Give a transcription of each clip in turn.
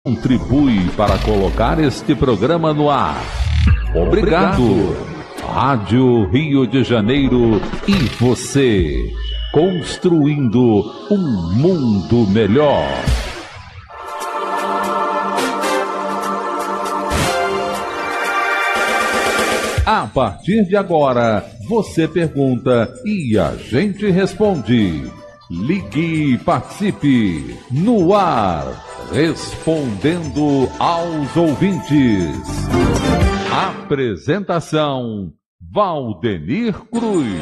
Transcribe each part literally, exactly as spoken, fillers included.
Contribui para colocar este programa no ar. Obrigado. Rádio Rio de Janeiro e você, construindo um mundo melhor. A partir de agora, você pergunta e a gente responde. Ligue e participe no ar, respondendo aos ouvintes. Apresentação, Valdenir Cruz.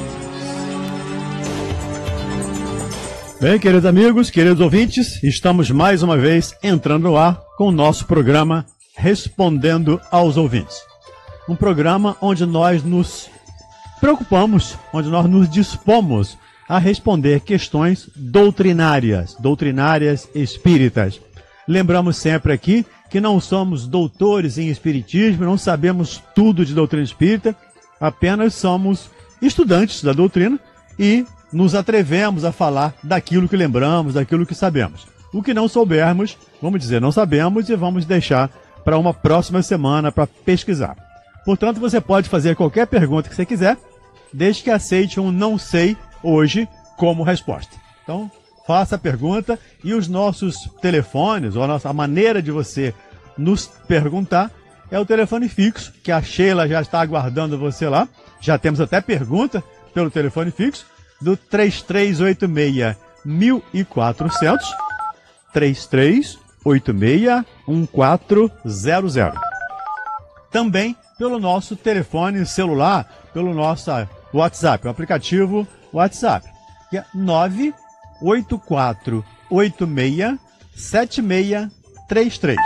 Bem, queridos amigos, queridos ouvintes, estamos mais uma vez entrando no ar com o nosso programa Respondendo aos Ouvintes. Um programa onde nós nos preocupamos, onde nós nos dispomos a responder questões doutrinárias, doutrinárias espíritas. Lembramos sempre aqui que não somos doutores em espiritismo, não sabemos tudo de doutrina espírita, apenas somos estudantes da doutrina e nos atrevemos a falar daquilo que lembramos, daquilo que sabemos. O que não soubermos, vamos dizer, não sabemos e vamos deixar para uma próxima semana para pesquisar. Portanto, você pode fazer qualquer pergunta que você quiser, desde que aceite um não sei hoje como resposta. Então, faça a pergunta e os nossos telefones, ou a, nossa, a maneira de você nos perguntar, é o telefone fixo, que a Sheila já está aguardando você lá. Já temos até pergunta pelo telefone fixo, do três três oito seis, um quatro zero zero, três três oito seis, um quatro zero zero. Também pelo nosso telefone celular, pelo nosso WhatsApp, o aplicativo WhatsApp, que é nove oito quatro oito seis, sete seis três três.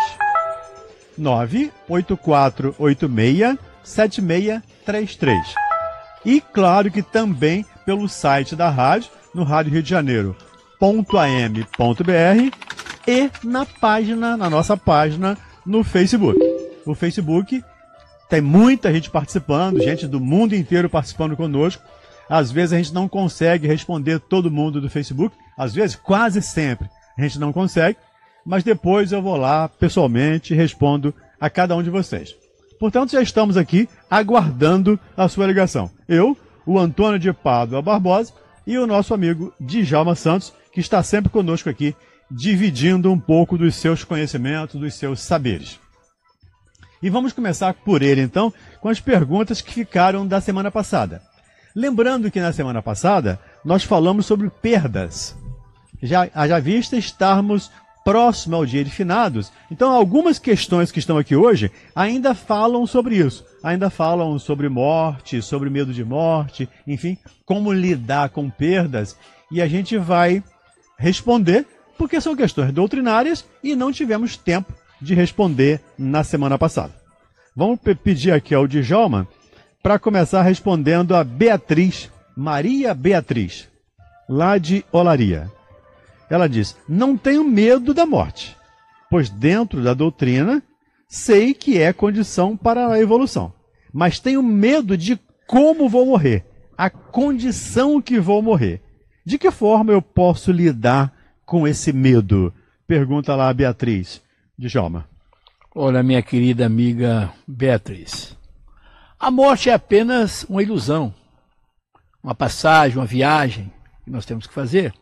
nove oito quatro oito seis, sete seis três três. E claro que também pelo site da rádio, no rádio rio de janeiro ponto a m ponto b r e na página, na nossa página no Facebook. O Facebook tem muita gente participando, gente do mundo inteiro participando conosco. Às vezes a gente não consegue responder todo mundo do Facebook, às vezes, quase sempre, a gente não consegue, mas depois eu vou lá pessoalmente e respondo a cada um de vocês. Portanto, já estamos aqui aguardando a sua ligação. Eu, o Antônio de Pádua Barbosa e o nosso amigo Djalma Santos, que está sempre conosco aqui, dividindo um pouco dos seus conhecimentos, dos seus saberes. E vamos começar por ele, então, com as perguntas que ficaram da semana passada. Lembrando que na semana passada nós falamos sobre perdas. Já, já vista estarmos próximo ao dia de finados, então algumas questões que estão aqui hoje ainda falam sobre isso. Ainda falam sobre morte, sobre medo de morte, enfim, como lidar com perdas. E a gente vai responder, porque são questões doutrinárias e não tivemos tempo de responder na semana passada. Vamos pedir aqui ao Djalma para começar respondendo a Beatriz, Maria Beatriz, lá de Olaria. Ela diz: não tenho medo da morte, pois dentro da doutrina sei que é condição para a evolução, mas tenho medo de como vou morrer, a condição que vou morrer. De que forma eu posso lidar com esse medo? Pergunta lá a Beatriz. Djalma. Olha, minha querida amiga Beatriz, a morte é apenas uma ilusão, uma passagem, uma viagem que nós temos que fazer.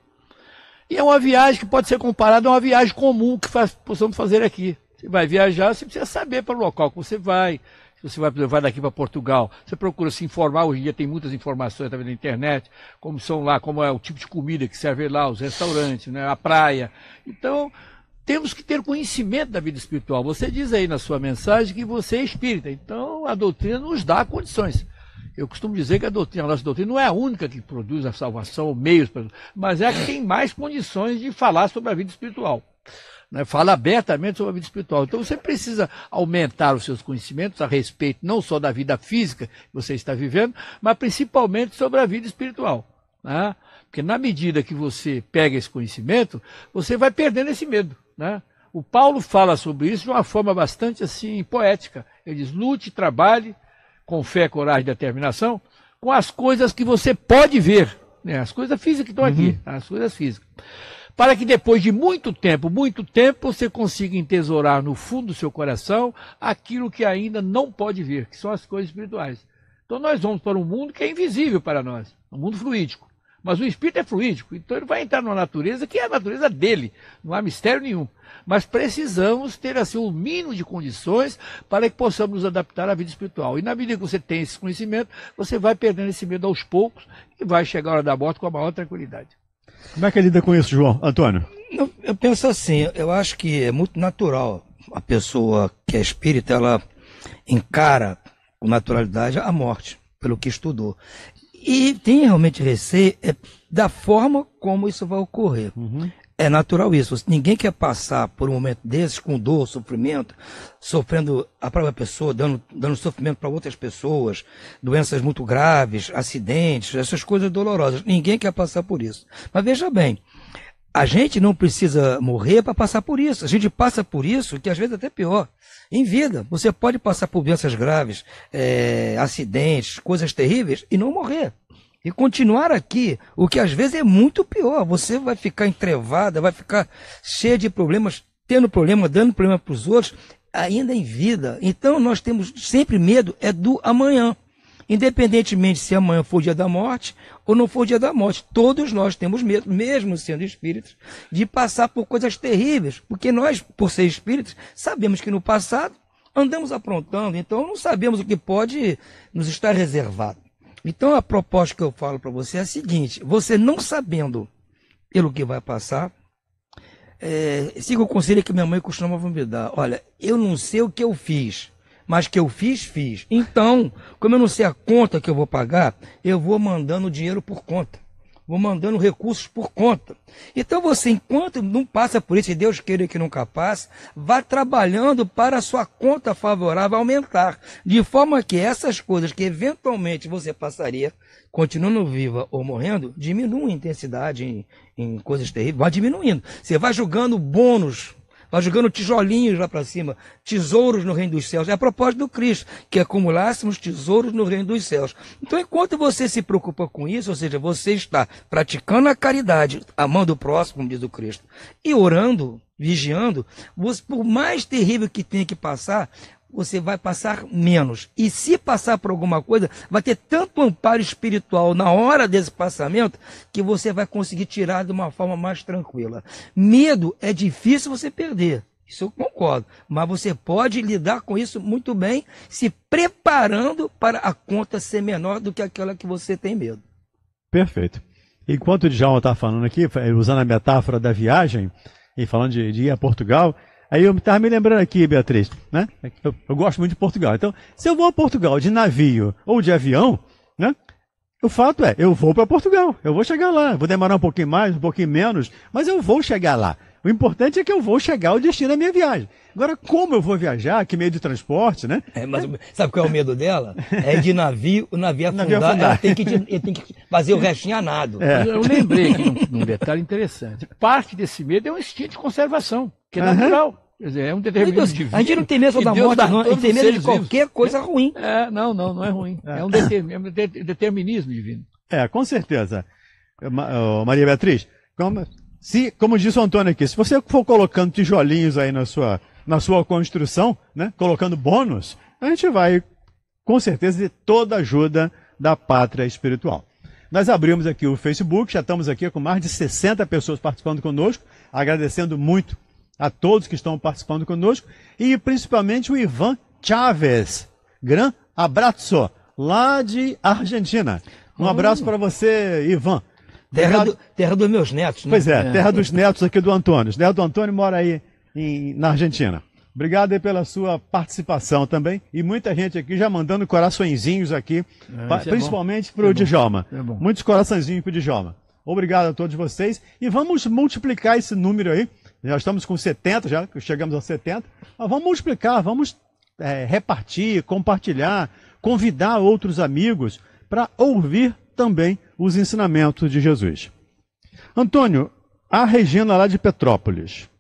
E é uma viagem que pode ser comparada a uma viagem comum que faz, possamos fazer aqui. Você vai viajar, você precisa saber para o local que você vai. Se você vai, vai daqui para Portugal, você procura se informar. Hoje em dia tem muitas informações também na internet, como são lá, como é o tipo de comida que serve lá, os restaurantes, né, a praia. Então, temos que ter conhecimento da vida espiritual. Você diz aí na sua mensagem que você é espírita, então a doutrina nos dá condições. Eu costumo dizer que a doutrina, a nossa doutrina não é a única que produz a salvação, ou meios, mas é a que tem mais condições de falar sobre a vida espiritual. Né? Fala abertamente sobre a vida espiritual. Então você precisa aumentar os seus conhecimentos a respeito não só da vida física que você está vivendo, mas principalmente sobre a vida espiritual. Né? Porque na medida que você pega esse conhecimento, você vai perdendo esse medo. Né? O Paulo fala sobre isso de uma forma bastante assim poética. Ele diz: lute, trabalhe, com fé, coragem e determinação, com as coisas que você pode ver. Né? As coisas físicas que estão aqui, uhum. As coisas físicas. para que depois de muito tempo, muito tempo, você consiga entesourar no fundo do seu coração aquilo que ainda não pode ver, que são as coisas espirituais. Então nós vamos para um mundo que é invisível para nós, um mundo fluídico. Mas o espírito é fluídico, então ele vai entrar numa natureza que é a natureza dele, não há mistério nenhum. Mas precisamos ter assim o mínimo de condições para que possamos nos adaptar à vida espiritual. E na medida que você tem esse conhecimento, você vai perdendo esse medo aos poucos e vai chegar a hora da morte com a maior tranquilidade. Como é que lida com isso, João? Antônio? Eu, eu penso assim, eu acho que é muito natural a pessoa que é espírita, ela encara com naturalidade a morte, pelo que estudou. E tem realmente receio é, da forma como isso vai ocorrer. Uhum. É natural isso. Ninguém quer passar por um momento desses com dor, sofrimento, sofrendo a própria pessoa, dando, dando sofrimento para outras pessoas, doenças muito graves, acidentes, essas coisas dolorosas. Ninguém quer passar por isso. Mas veja bem, a gente não precisa morrer para passar por isso. A gente passa por isso, que às vezes é até pior. Em vida, você pode passar por doenças graves, é, acidentes, coisas terríveis e não morrer. E continuar aqui, o que às vezes é muito pior. Você vai ficar entrevada, vai ficar cheia de problemas, tendo problema, dando problema para os outros, ainda em vida. Então nós temos sempre medo é do amanhã. Independentemente se amanhã for o dia da morte ou não for o dia da morte. Todos nós temos medo, mesmo sendo espíritos, de passar por coisas terríveis. Porque nós, por ser espíritos, sabemos que no passado andamos aprontando, então não sabemos o que pode nos estar reservado. Então a proposta que eu falo para você é a seguinte: você não sabendo pelo que vai passar, é, siga o conselho que minha mãe costumava me dar. Olha, eu não sei o que eu fiz, mas que eu fiz, fiz. Então, como eu não sei a conta que eu vou pagar, eu vou mandando dinheiro por conta. Vou mandando recursos por conta. Então você, enquanto não passa por isso, e Deus queira que nunca passe, vá trabalhando para a sua conta favorável aumentar. De forma que essas coisas que eventualmente você passaria, continuando viva ou morrendo, diminuam a intensidade em, em coisas terríveis, vai diminuindo. Você vai jogando bônus, vai jogando tijolinhos lá para cima, tesouros no reino dos céus. É a proposta do Cristo, que acumulássemos tesouros no reino dos céus. Então, enquanto você se preocupa com isso, ou seja, você está praticando a caridade, amando o próximo, como diz o Cristo, e orando, vigiando, você, por mais terrível que tenha que passar, você vai passar menos. E se passar por alguma coisa, vai ter tanto amparo espiritual na hora desse passamento, que você vai conseguir tirar de uma forma mais tranquila. Medo é difícil você perder, isso eu concordo. Mas você pode lidar com isso muito bem, se preparando para a conta ser menor do que aquela que você tem medo. Perfeito. Enquanto o Djalma está falando aqui, usando a metáfora da viagem, e falando de, de ir a Portugal, aí eu estava me lembrando aqui, Beatriz, né? Eu, eu gosto muito de Portugal. Então, se eu vou a Portugal de navio ou de avião, né? O fato é, eu vou para Portugal, eu vou chegar lá. Vou demorar um pouquinho mais, um pouquinho menos, mas eu vou chegar lá. O importante é que eu vou chegar ao destino da minha viagem. Agora, como eu vou viajar, que meio de transporte, né? É, mas sabe qual é o medo dela? É de navio, o navio afundar, navio afundar. Ela, tem que, ela tem que fazer o restinho a nado. É. Eu lembrei aqui um, um detalhe interessante. Parte desse medo é um instinto de conservação, que é uhum. natural. Quer dizer, é um determinismo divino. A gente não tem medo da morte, não. A gente tem medo de qualquer coisa ruim. É, não, não, não é ruim. É, é um determinismo divino. É, com certeza. Maria Beatriz, como, se, como disse o Antônio aqui, se você for colocando tijolinhos aí na sua, na sua construção, né, colocando bônus, a gente vai, com certeza, ter toda a ajuda da pátria espiritual. Nós abrimos aqui o Facebook, já estamos aqui com mais de sessenta pessoas participando conosco, agradecendo muito a todos que estão participando conosco, e principalmente o Ivan Chaves. Gran abraço, lá de Argentina. Um abraço para você, Ivan. Terra, do, terra dos meus netos, né? Pois é, é, terra dos netos aqui do Antônio. Os netos do Antônio mora aí em, na Argentina. Obrigado aí pela sua participação também. E muita gente aqui já mandando coraçõezinhos aqui, é, principalmente é para o é Djalma. É Muitos coraçõezinhos para o Djalma. Obrigado a todos vocês. E vamos multiplicar esse número aí. Já estamos com setenta, já chegamos a setenta. Mas vamos multiplicar, vamos é, repartir, compartilhar, convidar outros amigos para ouvir também os ensinamentos de Jesus. Antônio, a Regina lá de Petrópolis.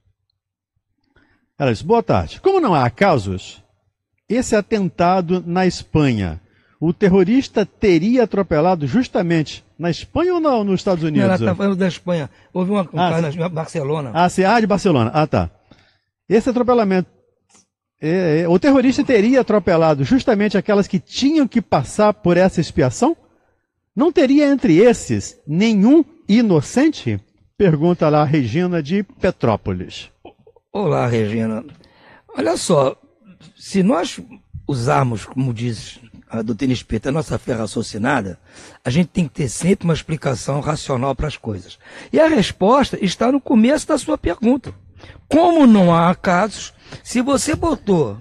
Ela disse, boa tarde. Como não há casos, esse atentado na Espanha, o terrorista teria atropelado justamente na Espanha ou não, nos Estados Unidos? Não, ela está falando da Espanha. Houve uma, um ah, caso na Barcelona. Ah, sim, ah, de Barcelona. Ah, tá. Esse atropelamento, é, é, o terrorista teria atropelado justamente aquelas que tinham que passar por essa expiação? Não teria entre esses nenhum inocente? Pergunta lá a Regina de Petrópolis. Olá, Regina. Olha só, se nós usarmos, como diz a doutrina espírita, a nossa fé raciocinada, a gente tem que ter sempre uma explicação racional para as coisas. E a resposta está no começo da sua pergunta. Como não há casos, se você botou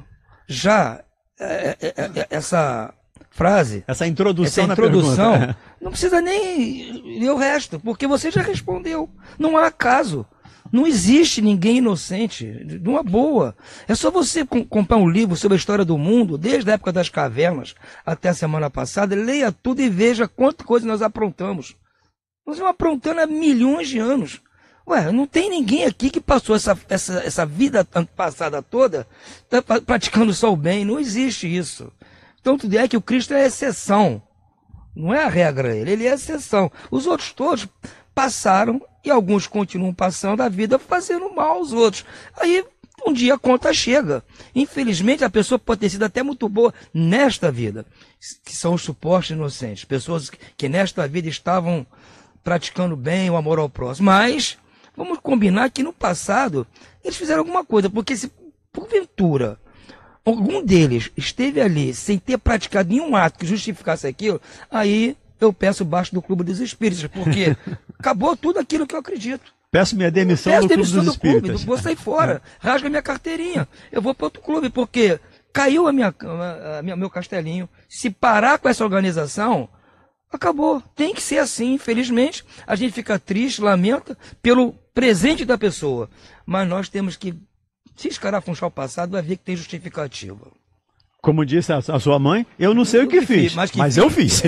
já é, é, é, essa frase, essa introdução, essa na introdução pergunta. Não precisa nem ler o resto, porque você já respondeu. Não há caso. Não existe ninguém inocente, de uma boa. É só você comprar um livro sobre a história do mundo, desde a época das cavernas até a semana passada, leia tudo e veja quanta coisa nós aprontamos. Nós estamos aprontando há milhões de anos. Ué, não tem ninguém aqui que passou essa, essa, essa vida passada toda tá praticando só o bem. Não existe isso. Então tudo é que o Cristo é a exceção. Não é a regra ele, ele é a exceção. Os outros todos passaram e alguns continuam passando a vida fazendo mal aos outros. Aí um dia a conta chega. Infelizmente a pessoa pode ter sido até muito boa nesta vida, que são os supostos inocentes. Pessoas que nesta vida estavam praticando bem o amor ao próximo. Mas vamos combinar que no passado eles fizeram alguma coisa, porque se porventura algum deles esteve ali sem ter praticado nenhum ato que justificasse aquilo, aí eu peço baixo do Clube dos Espíritos, porque acabou tudo aquilo que eu acredito. Peço minha demissão Peço do Clube demissão dos do clube, Espíritas. vou sair fora, rasga minha carteirinha, eu vou para outro clube, porque caiu a minha, a minha, meu castelinho. Se parar com essa organização, acabou. Tem que ser assim, infelizmente. A gente fica triste, lamenta pelo presente da pessoa, mas nós temos que, se escarafunchar o passado, vai ver que tem justificativa. Como disse a, a sua mãe, eu não sei eu o que, que fiz, mas, que mas fiz. eu fiz.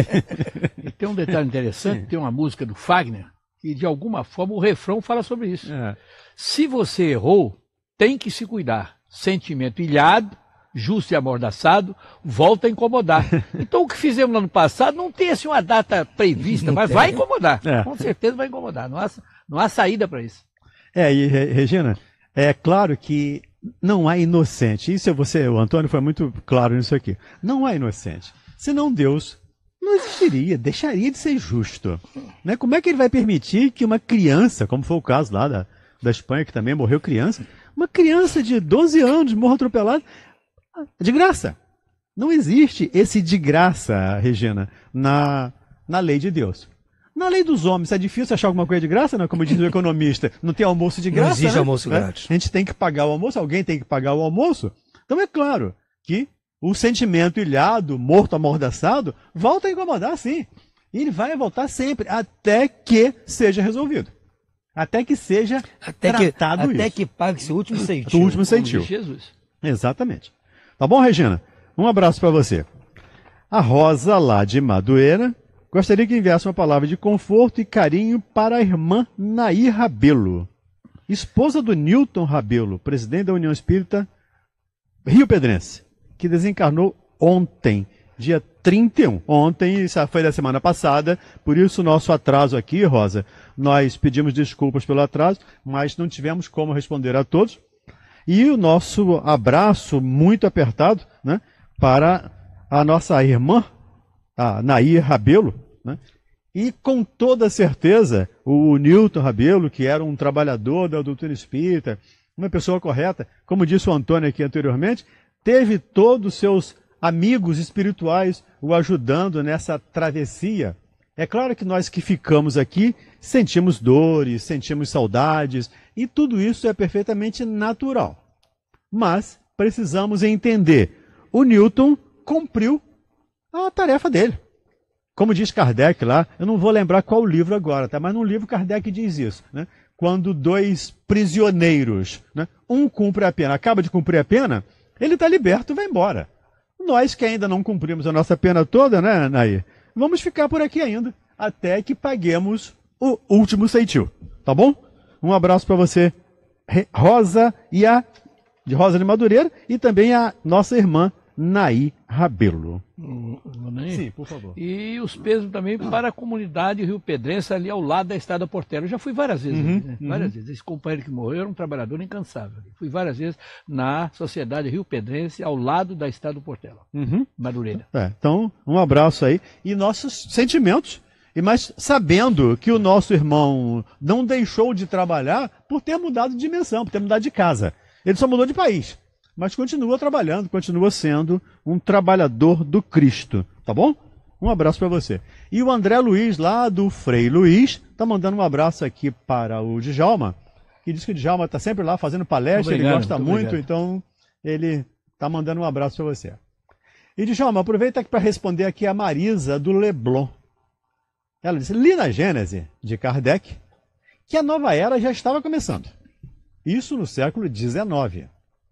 E tem um detalhe interessante, tem uma música do Fagner, que de alguma forma o refrão fala sobre isso. É. Se você errou, tem que se cuidar. Sentimento ilhado, justo e amordaçado, volta a incomodar. Então o que fizemos no ano passado não tem assim uma data prevista, não mas tem. Vai incomodar. É. Com certeza vai incomodar. Não há, não há saída para isso. É, e Regina, é claro que não há inocente. Isso você, o Antônio foi muito claro nisso aqui. Não há inocente. Senão Deus não existiria, deixaria de ser justo. Né? Como é que ele vai permitir que uma criança, como foi o caso lá da, da Espanha, que também morreu criança, uma criança de doze anos morra atropelada de graça? Não existe esse de graça, Regina, na, na lei de Deus. Na lei dos homens, é difícil achar alguma coisa de graça, não? Como diz o economista, não tem almoço de graça. Não existe né? almoço grátis. A gente tem que pagar o almoço, alguém tem que pagar o almoço. Então é claro que o sentimento ilhado, morto, amordaçado, volta a incomodar, sim. E ele vai voltar sempre, até que seja resolvido. Até que seja até tratado que, isso. Até que pague-se o último centil. O último centil. Jesus. Exatamente. Tá bom, Regina? Um abraço para você. A Rosa, lá de Madureira, gostaria que enviasse uma palavra de conforto e carinho para a irmã Nair Rabelo, esposa do Newton Rabelo, presidente da União Espírita Rio Pedrense, que desencarnou ontem, dia trinta e um. Ontem, isso foi da semana passada, por isso o nosso atraso aqui, Rosa. Nós pedimos desculpas pelo atraso, mas não tivemos como responder a todos. E o nosso abraço muito apertado, né, para a nossa irmã, a Nair Rabelo, né? E com toda certeza o Newton Rabelo, que era um trabalhador da doutrina espírita, uma pessoa correta, como disse o Antônio aqui anteriormente, teve todos os seus amigos espirituais o ajudando nessa travessia. É claro que nós que ficamos aqui sentimos dores, sentimos saudades, e tudo isso é perfeitamente natural. Mas precisamos entender, o Newton cumpriu a tarefa dele. Como diz Kardec lá, eu não vou lembrar qual livro agora, tá? Mas num livro Kardec diz isso, né? Quando dois prisioneiros, né? Um cumpre a pena, acaba de cumprir a pena, ele está liberto e vai embora. Nós que ainda não cumprimos a nossa pena toda, né, Nair? Vamos ficar por aqui ainda, até que paguemos o último centil, tá bom? Um abraço para você, Rosa, e a de Rosa de Madureira, e também a nossa irmã Nair Rabelo. Manaí. Sim, por favor. E os pesos também para a comunidade Rio Pedrense, ali ao lado da Estrada Portela. Eu já fui várias vezes, Uhum, ali, né? uhum. várias vezes. Esse companheiro que morreu era um trabalhador incansável. Fui várias vezes na Sociedade Rio Pedrense, ao lado da Estrada Portela, Uhum. Madureira. É, então, um abraço aí. E nossos sentimentos. E mas sabendo que o nosso irmão não deixou de trabalhar por ter mudado de dimensão, por ter mudado de casa. Ele só mudou de país. Mas continua trabalhando, continua sendo um trabalhador do Cristo. Tá bom? Um abraço para você. E o André Luiz, lá do Frei Luiz, tá mandando um abraço aqui para o Djalma, que diz que o Djalma está sempre lá fazendo palestra, Obrigado, ele gosta muito muito, obrigado. então ele tá mandando um abraço para você. E Djalma, aproveita aqui para responder aqui a Marisa do Leblon. Ela disse, li na Gênese de Kardec que a nova era já estava começando. Isso no século dezenove.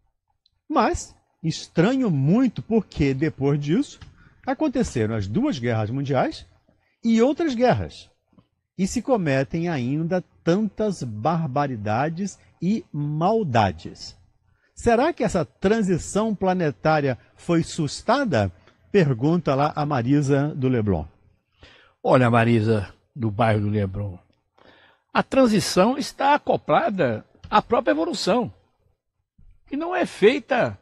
Mas, estranho muito porque, depois disso, aconteceram as duas guerras mundiais e outras guerras. E se cometem ainda tantas barbaridades e maldades. Será que essa transição planetária foi sustada? Pergunta lá a Marisa do Leblon. Olha, Marisa, do bairro do Leblon, a transição está acoplada à própria evolução, que não é feita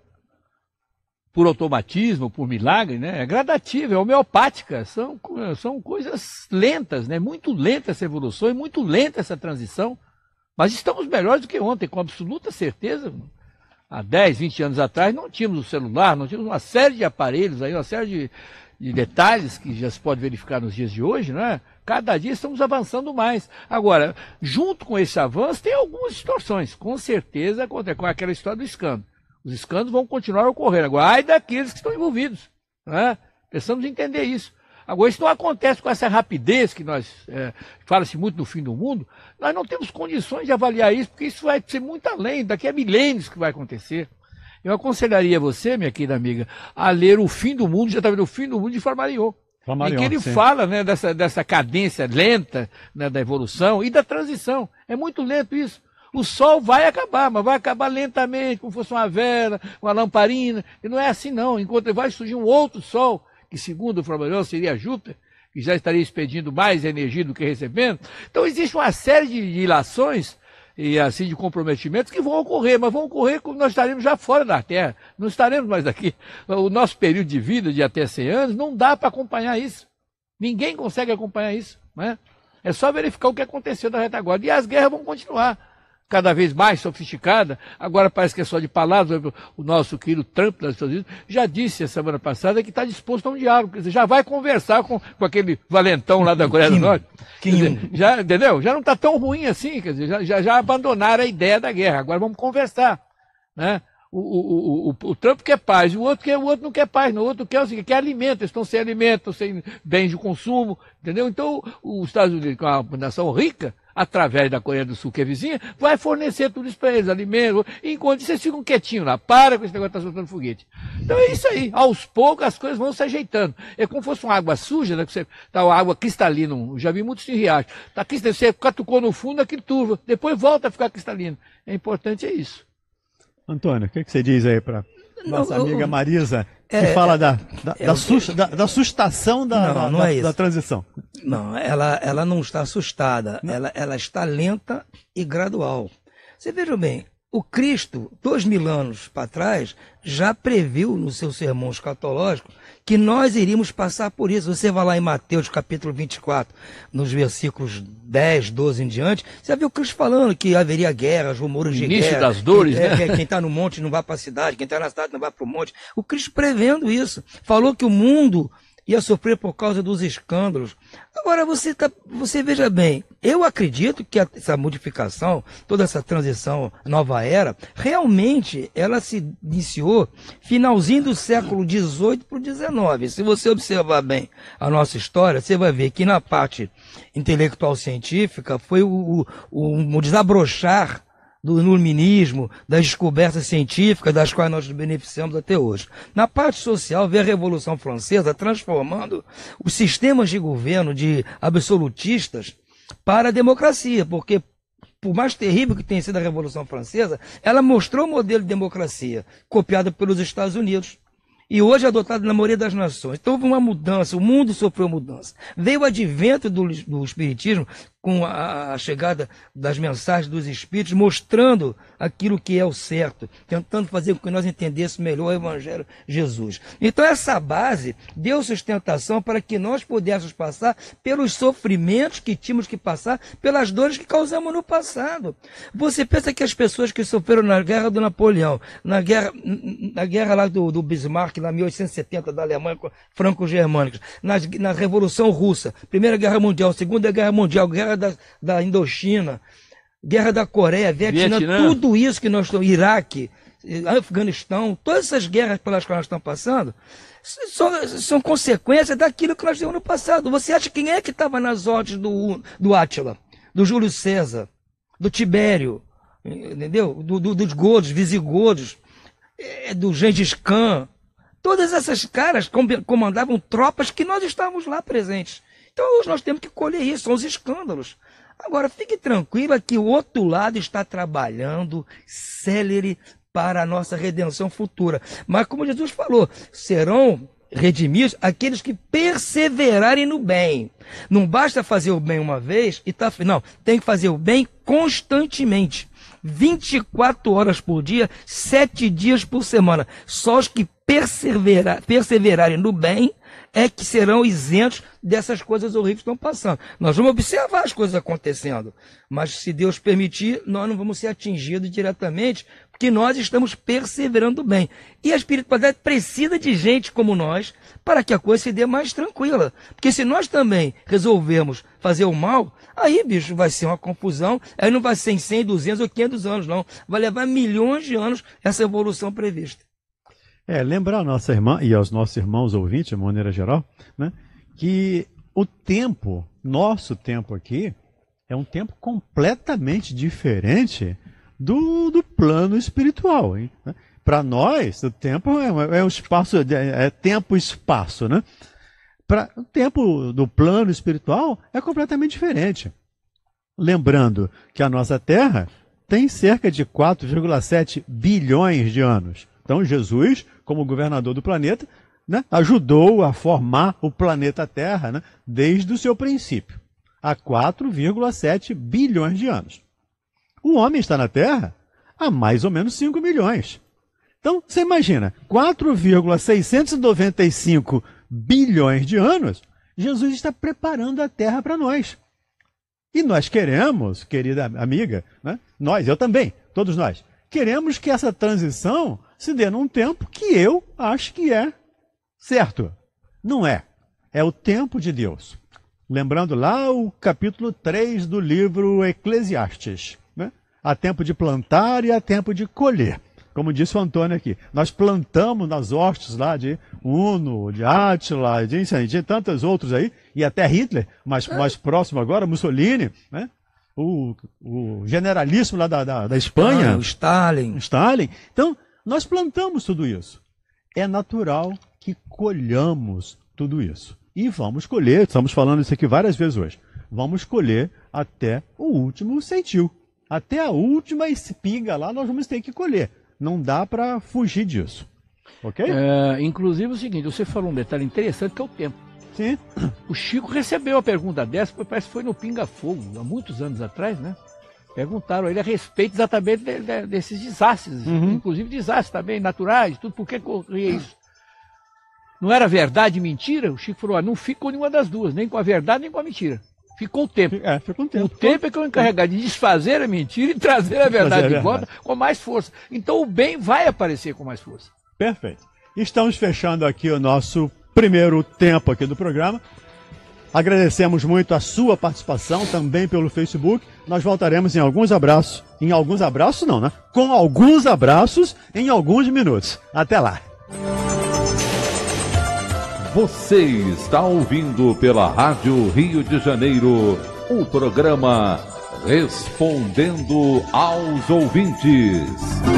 por automatismo, por milagre, né? É gradativa, é homeopática, são, são coisas lentas, né? Muito lenta essa evolução e muito lenta essa transição, mas estamos melhores do que ontem, com absoluta certeza. Há dez, vinte anos atrás não tínhamos o celular, não tínhamos uma série de aparelhos, aí, uma série de, de detalhes que já se pode verificar nos dias de hoje, né? Cada dia estamos avançando mais. Agora, junto com esse avanço, tem algumas distorções. Com certeza, com aquela história do escândalo. Os escândalos vão continuar ocorrendo. Agora, ai daqueles que estão envolvidos. Né? Precisamos entender isso. Agora, isso não acontece com essa rapidez que nós, é, fala-se muito no fim do mundo. Nós não temos condições de avaliar isso, porque isso vai ser muito além. Daqui a milênios que vai acontecer. Eu aconselharia você, minha querida amiga, a ler O Fim do Mundo, já está vendo O Fim do Mundo de Flammarion. Em que ele sim. fala, né, dessa, dessa cadência lenta, né, da evolução e da transição. É muito lento isso. O sol vai acabar, mas vai acabar lentamente, como fosse uma vela, uma lamparina. E não é assim não. Enquanto vai surgir um outro sol, que segundo o Flammarion seria Júpiter, que já estaria expedindo mais energia do que recebendo. Então existe uma série de ilações e assim de comprometimentos que vão ocorrer, mas vão ocorrer quando nós estaremos já fora da Terra, não estaremos mais aqui. O nosso período de vida de até cem anos não dá para acompanhar isso. Ninguém consegue acompanhar isso, né? É só verificar o que aconteceu da retaguarda. E as guerras vão continuar, cada vez mais sofisticada. Agora parece que é só de palavras. O nosso querido Trump das Estados Unidos já disse a semana passada que está disposto a um diálogo, quer dizer, já vai conversar com, com aquele valentão lá da Coreia do Norte. Quer dizer, já, entendeu? Já não está tão ruim assim, quer dizer, já, já, já abandonaram a ideia da guerra. Agora vamos conversar, né? O, o, o, o Trump quer paz, o outro, quer, o outro não quer paz, o outro quer, assim, quer alimento, eles estão sem alimento, sem bens de consumo, entendeu? Então, os Estados Unidos, que é uma nação rica, através da Coreia do Sul, que é vizinha, vai fornecer tudo isso para eles, alimento, enquanto vocês ficam quietinhos lá, para com esse negócio de estar soltando foguete. Então é isso aí, aos poucos as coisas vão se ajeitando. É como se fosse uma água suja, né, que você, tá uma água cristalina, eu já vi muitos em riacho, tá cristalina, você catucou no fundo, aquilo turva, depois volta a ficar cristalino. É importante é isso. Antônio, o que, que você diz aí para nossa eu, amiga eu, Marisa, que é, fala da, da, é, da, sust, da, da sustação da, não, não da, é da transição? Não, ela, ela não está assustada, ela, ela está lenta e gradual. Você veja bem, o Cristo, dois mil anos para trás, já previu no seu sermão escatológico que nós iríamos passar por isso. Você vai lá em Mateus capítulo vinte e quatro, nos versículos dez, doze em diante, você já viu o Cristo falando que haveria guerras, rumores de Início guerra. das dores, quem, né? É, quem está no monte não vai para a cidade, quem está na cidade não vai para o monte. O Cristo prevendo isso. Falou que o mundo ia sofrer por causa dos escândalos. Agora, você, tá, você veja bem, eu acredito que essa modificação, toda essa transição nova era, realmente ela se iniciou finalzinho do século dezoito para o dezenove. Se você observar bem a nossa história, você vai ver que na parte intelectual científica foi o, o, o desabrochar do iluminismo, das descobertas científicas das quais nós nos beneficiamos até hoje. Na parte social, vê a Revolução Francesa transformando os sistemas de governo de absolutistas para a democracia, porque por mais terrível que tenha sido a Revolução Francesa, ela mostrou o modelo de democracia copiado pelos Estados Unidos. e hoje é adotado na maioria das nações. Então houve uma mudança, o mundo sofreu mudança. Veio o advento do, do Espiritismo, com a, a chegada das mensagens dos Espíritos, mostrando aquilo que é o certo, tentando fazer com que nós entendêssemos melhor o Evangelho de Jesus. Então essa base deu sustentação para que nós pudéssemos passar pelos sofrimentos que tínhamos que passar, pelas dores que causamos no passado. Você pensa que as pessoas que sofreram na guerra do Napoleão, na guerra, na guerra lá do, do Bismarck, lá em mil oitocentos e setenta, da Alemanha franco-germânica, na, na Revolução Russa, Primeira Guerra Mundial, Segunda Guerra Mundial, Guerra da, da Indochina, Guerra da Coreia, Vietnã, Vietnã, tudo isso que nós estamos, Iraque, Afeganistão, todas essas guerras pelas quais nós estamos passando, são, são consequências daquilo que nós temos no passado. Você acha quem é que estava nas ordens do, do Átila, do Júlio César, do Tibério, entendeu? Do, do, dos godos, visigodos, é, do Gengis Khan? Todas essas caras comandavam tropas que nós estávamos lá presentes. Então hoje nós temos que colher isso, são os escândalos. Agora, fique tranquila que o outro lado está trabalhando célere para a nossa redenção futura. Mas como Jesus falou, serão redimidos aqueles que perseverarem no bem. Não basta fazer o bem uma vez e tá, não, tem que fazer o bem constantemente. vinte e quatro horas por dia, sete dias por semana. Só os que perseverar, perseverarem no bem é que serão isentos dessas coisas horríveis que estão passando. Nós vamos observar as coisas acontecendo, mas se Deus permitir, nós não vamos ser atingidos diretamente, porque nós estamos perseverando bem. E a espiritualidade precisa de gente como nós para que a coisa se dê mais tranquila. Porque se nós também resolvermos fazer o mal, aí, bicho, vai ser uma confusão. Aí não vai ser em cem, duzentos ou quinhentos anos, não. Vai levar milhões de anos essa evolução prevista. É, lembrar a nossa irmã e aos nossos irmãos ouvintes, de maneira geral, né, que o tempo, nosso tempo aqui, é um tempo completamente diferente do, do plano espiritual. Né? Para nós, o tempo é, é um espaço, é, é tempo e espaço, né? Pra, o tempo do plano espiritual é completamente diferente. Lembrando que a nossa Terra tem cerca de quatro vírgula sete bilhões de anos. Então Jesus, como governador do planeta, né, ajudou a formar o planeta Terra, né, desde o seu princípio, há quatro vírgula sete bilhões de anos. O homem está na Terra há mais ou menos cinco milhões. Então, você imagina, quatro vírgula seiscentos e noventa e cinco bilhões de anos, Jesus está preparando a Terra para nós. E nós queremos, querida amiga, né, nós, eu também, todos nós, queremos que essa transição se dê num tempo que eu acho que é certo. Não é. É o tempo de Deus. Lembrando lá o capítulo três do livro Eclesiastes. Né? Há tempo de plantar e há tempo de colher. Como disse o Antônio aqui. Nós plantamos nas hostes lá de Uno, de Átila, de, de tantos outros aí, e até Hitler, mais, mais próximo agora, Mussolini, né? o, o generalíssimo lá da, da, da Espanha. Ah, o Stalin. Stalin. Então, nós plantamos tudo isso. É natural que colhamos tudo isso. E vamos colher, estamos falando isso aqui várias vezes hoje, vamos colher até o último centil. Até a última espiga lá nós vamos ter que colher. Não dá para fugir disso. Ok? É, inclusive o seguinte, você falou um detalhe interessante que é o tempo. Sim. O Chico recebeu a pergunta dessa, parece que foi no Pinga Fogo, há muitos anos atrás, né? Perguntaram a ele a respeito exatamente de, de, desses desastres, uhum. Inclusive desastres também naturais, tudo, por que ocorria isso? Não era verdade e mentira? O Chico falou, ah, não ficou nenhuma das duas, nem com a verdade nem com a mentira. Ficou o tempo. É, ficou o tempo. O tempo é que é o encarregado de desfazer a mentira e trazer a verdade de volta com mais força. Então o bem vai aparecer com mais força. Perfeito. Estamos fechando aqui o nosso primeiro tempo aqui do programa. Agradecemos muito a sua participação também pelo Facebook. Nós voltaremos em alguns abraços. Em alguns abraços não, né? Com alguns abraços em alguns minutos. Até lá. Você está ouvindo pela Rádio Rio de Janeiro o programa Respondendo aos Ouvintes.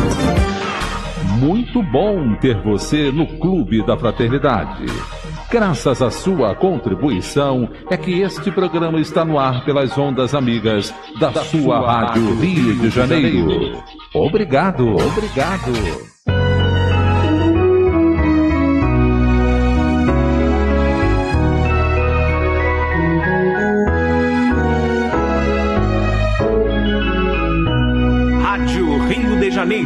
Muito bom ter você no Clube da Fraternidade. Graças à sua contribuição é que este programa está no ar pelas ondas amigas da, da sua, sua Rádio Rio de Janeiro. Obrigado, obrigado.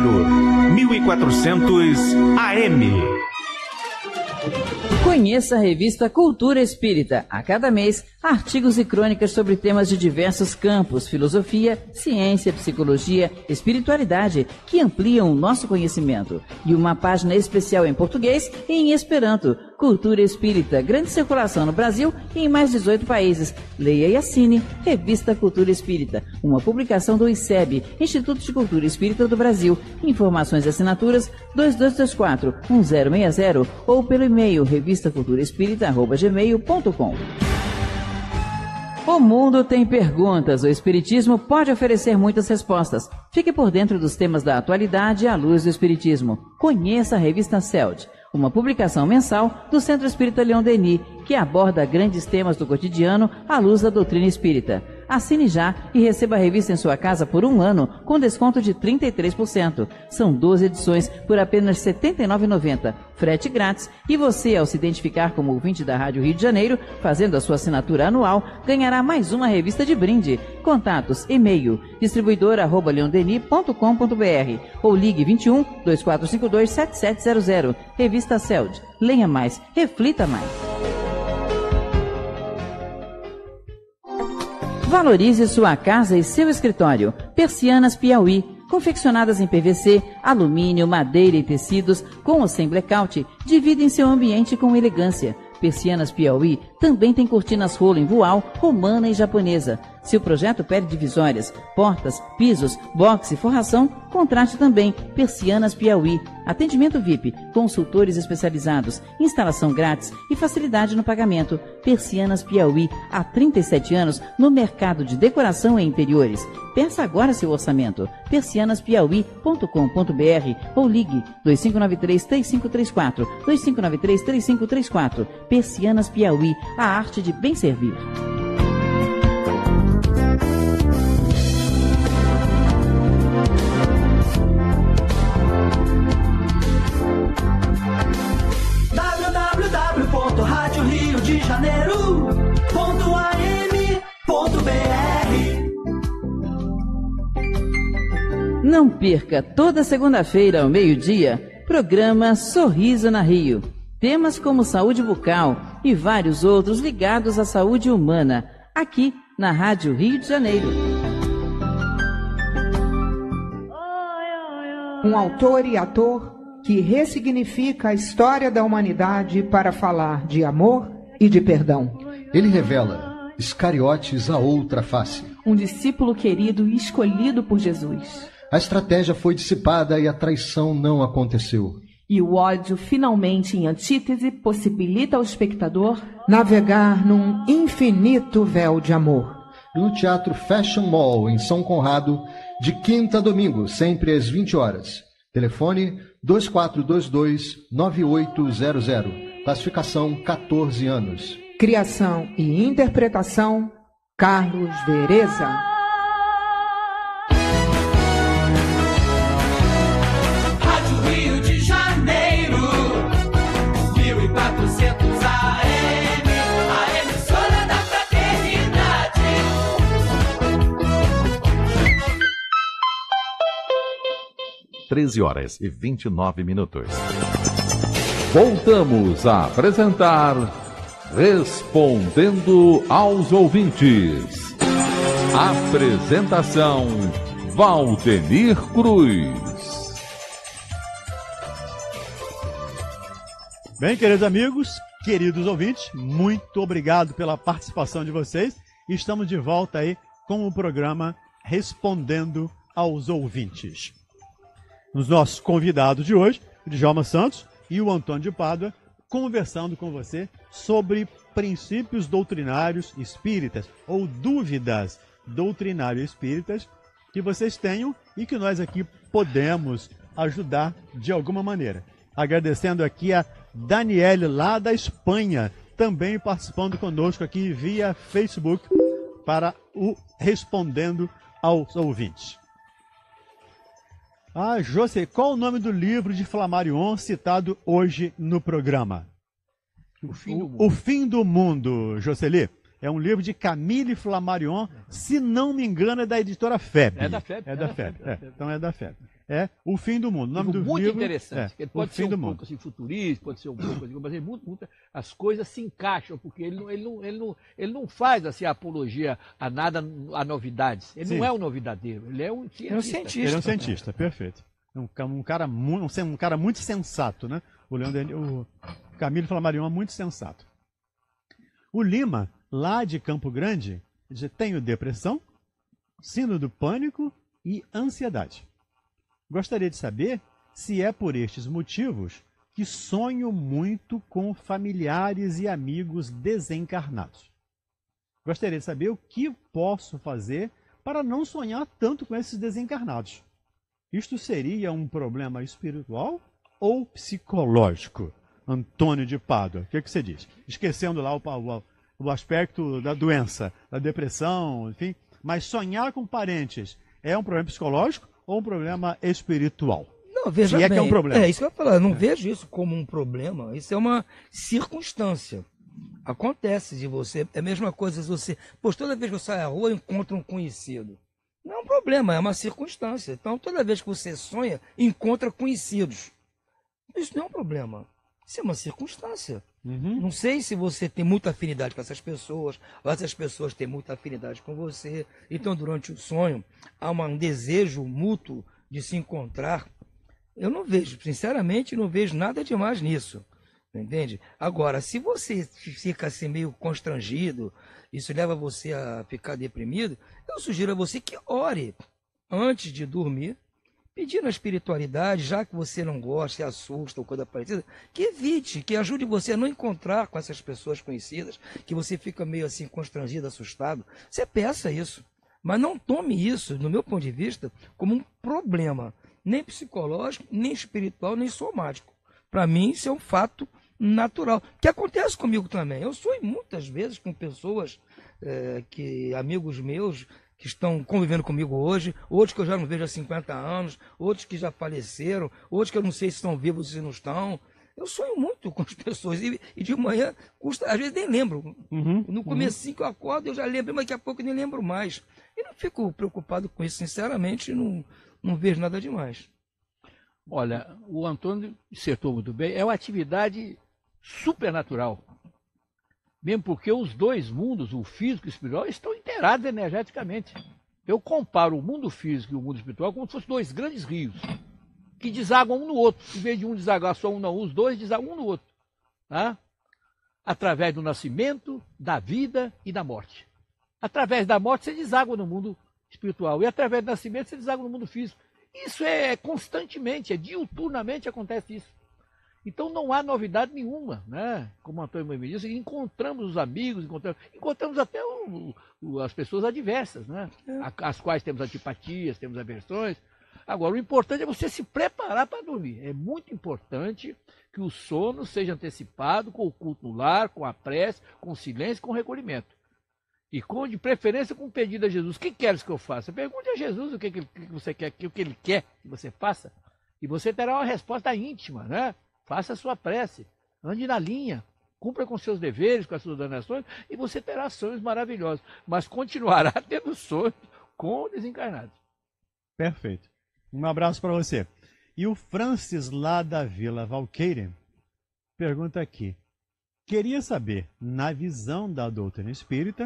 Janeiro, mil e quatrocentos A M. Conheça a revista Cultura Espírita. A cada mês, artigos e crônicas sobre temas de diversos campos, filosofia, ciência, psicologia, espiritualidade, que ampliam o nosso conhecimento. E uma página especial em português e em esperanto. Cultura Espírita, grande circulação no Brasil e em mais dezoito países. Leia e assine Revista Cultura Espírita, uma publicação do I C E B, Instituto de Cultura Espírita do Brasil. Informações e assinaturas dois dois dois quatro, um zero seis zero ou pelo e-mail revista cultura espírita arroba gmail ponto com. O mundo tem perguntas, o Espiritismo pode oferecer muitas respostas. Fique por dentro dos temas da atualidade à luz do Espiritismo. Conheça a revista C E L D, uma publicação mensal do Centro Espírita Leon Denis, que aborda grandes temas do cotidiano à luz da doutrina espírita. Assine já e receba a revista em sua casa por um ano, com desconto de trinta e três por cento. São doze edições por apenas setenta e nove reais e noventa centavos, frete grátis, e você, ao se identificar como ouvinte da Rádio Rio de Janeiro, fazendo a sua assinatura anual, ganhará mais uma revista de brinde. Contatos, e-mail, distribuidor arroba leondenis ponto com ponto br ou ligue vinte e um, dois quatro cinco dois, sete sete zero zero. Revista C E L D. Leia mais, reflita mais. Valorize sua casa e seu escritório. Persianas Piauí, confeccionadas em P V C, alumínio, madeira e tecidos, com ou sem blackout, dividem seu ambiente com elegância. Persianas Piauí também tem cortinas rolo em voal, romana e japonesa. Se o projeto pede divisórias, portas, pisos, boxe e forração, contrate também Persianas Piauí. Atendimento V I P, consultores especializados, instalação grátis e facilidade no pagamento. Persianas Piauí, há trinta e sete anos no mercado de decoração e interiores. Peça agora seu orçamento. persianas piauí ponto com ponto br ou ligue dois cinco nove três, três cinco três quatro, dois cinco nove três, três cinco três quatro. Persianas Piauí, a arte de bem servir. w w w ponto rádio rio de janeiro ponto a m ponto b r. Não perca toda segunda-feira ao meio-dia, programa Sorriso na Rio. Temas como saúde bucal e vários outros ligados à saúde humana, aqui na Rádio Rio de Janeiro. Um autor e ator que ressignifica a história da humanidade para falar de amor e de perdão. Ele revela Iscariotes, a outra face. Um discípulo querido e escolhido por Jesus. A estratégia foi dissipada e a traição não aconteceu. E o ódio, finalmente em antítese, possibilita ao espectador navegar num infinito véu de amor. No Teatro Fashion Mall, em São Conrado, de quinta a domingo, sempre às vinte horas. Telefone dois quatro dois dois, nove oito zero zero. Classificação quatorze anos. Criação e interpretação, Carlos Vereza. treze horas e vinte e nove minutos. Voltamos a apresentar Respondendo aos Ouvintes. Apresentação Valdemir Cruz. Bem, queridos amigos, queridos ouvintes, muito obrigado pela participação de vocês. Estamos de volta aí com o programa Respondendo aos Ouvintes. Os nossos convidados de hoje, o Djalma Santos e o Antônio de Pádua, conversando com você sobre princípios doutrinários espíritas ou dúvidas doutrinárias espíritas que vocês tenham e que nós aqui podemos ajudar de alguma maneira. Agradecendo aqui a Daniele, lá da Espanha, também participando conosco aqui via Facebook para o Respondendo aos Ouvintes. Ah, José, qual o nome do livro de Flammarion citado hoje no programa? O Fim do Mundo. O Fim do Mundo, Jocely. É um livro de Camille Flammarion, se não me engano, é da editora F E B. É da F E B. É da F E B. É, então é da F E B. é O Fim do Mundo. O nome do muito livro interessante. É Ele pode O ser Fim um do pouco Mundo. assim, futurista, pode ser um pouco assim, mas ele muito, muito, as coisas se encaixam, porque ele não, ele não, ele não, ele não faz assim, apologia a nada, a novidades. Ele Sim. não é um novidadeiro, ele é um cientista. É um cientista. Ele é um cientista, perfeito. É Um, ca- um, cara muito, um cara muito sensato, né? O, Leandro, ele- o Camilo Flammarion é muito sensato. O Lima, lá de Campo Grande, diz: tenho depressão, síndrome do pânico e ansiedade. Gostaria de saber se é por estes motivos que sonho muito com familiares e amigos desencarnados. Gostaria de saber o que posso fazer para não sonhar tanto com esses desencarnados. Isto seria um problema espiritual ou psicológico? Antônio de Pádua, o que, que você diz? Esquecendo lá o, o, o aspecto da doença, da depressão, enfim. Mas sonhar com parentes é um problema psicológico ou um problema espiritual? Não, veja Se é bem, que é um problema. É isso que eu ia falar. Eu não vejo isso como um problema. Isso é uma circunstância. Acontece de você. É a mesma coisa se você. Pois toda vez que eu saio à rua, eu encontro um conhecido. Não é um problema, é uma circunstância. Então, toda vez que você sonha, encontra conhecidos. Isso não é um problema. Isso é uma circunstância. Uhum. Não sei se você tem muita afinidade com essas pessoas, ou essas pessoas têm muita afinidade com você. Então, durante o sonho, há uma- um desejo mútuo de se encontrar. Eu não vejo, sinceramente, não vejo nada demais nisso. Entende? Agora, se você fica assim meio constrangido, isso leva você a ficar deprimido, eu sugiro a você que ore antes de dormir, pedindo a espiritualidade, já que você não gosta, se assusta ou coisa parecida, que evite, que ajude você a não encontrar com essas pessoas conhecidas, que você fica meio assim constrangido, assustado. Você peça isso, mas não tome isso, no meu ponto de vista, como um problema, nem psicológico, nem espiritual, nem somático. Para mim, isso é um fato natural, que acontece comigo também. Eu sonho muitas vezes com pessoas, é, que amigos meus, que estão convivendo comigo hoje, outros que eu já não vejo há cinquenta anos, outros que já faleceram, outros que eu não sei se estão vivos ou se não estão. Eu sonho muito com as pessoas e, e de manhã, custa, às vezes nem lembro. Uhum, No comecinho que eu acordo, eu já lembro, mas daqui a pouco eu nem lembro mais. E não fico preocupado com isso, sinceramente, não, não vejo nada demais. Olha, o Antônio acertou muito bem, é uma atividade supernatural. Mesmo porque os dois mundos, o físico e o espiritual, estão inteirados energeticamente. Eu comparo o mundo físico e o mundo espiritual como se fossem dois grandes rios, que desaguam um no outro. Em vez de um desaguar só um não, os dois desaguam um no outro. Tá? Através do nascimento, da vida e da morte. Através da morte você deságua no mundo espiritual. E através do nascimento você deságua no mundo físico. Isso é constantemente, é diuturnamente acontece isso. Então não há novidade nenhuma, né? Como o Antônio me disse, encontramos os amigos, encontramos, encontramos até o, o, as pessoas adversas, né? A, as quais temos antipatias, temos aversões. Agora, o importante é você se preparar para dormir. É muito importante que o sono seja antecipado com o culto no lar, com a prece, com o silêncio, com o recolhimento. E com, de preferência com o pedido a Jesus. O que queres que eu faça? Pergunte a Jesus o que, que, que você quer, o que ele quer que você faça. E você terá uma resposta íntima, né? Faça a sua prece, ande na linha, cumpra com seus deveres, com as suas donações, e você terá sonhos maravilhosos. Mas continuará tendo sonhos com desencarnados. Perfeito. Um abraço para você. E o Francis, lá da Vila Valqueire, pergunta aqui. Queria saber, na visão da doutrina espírita,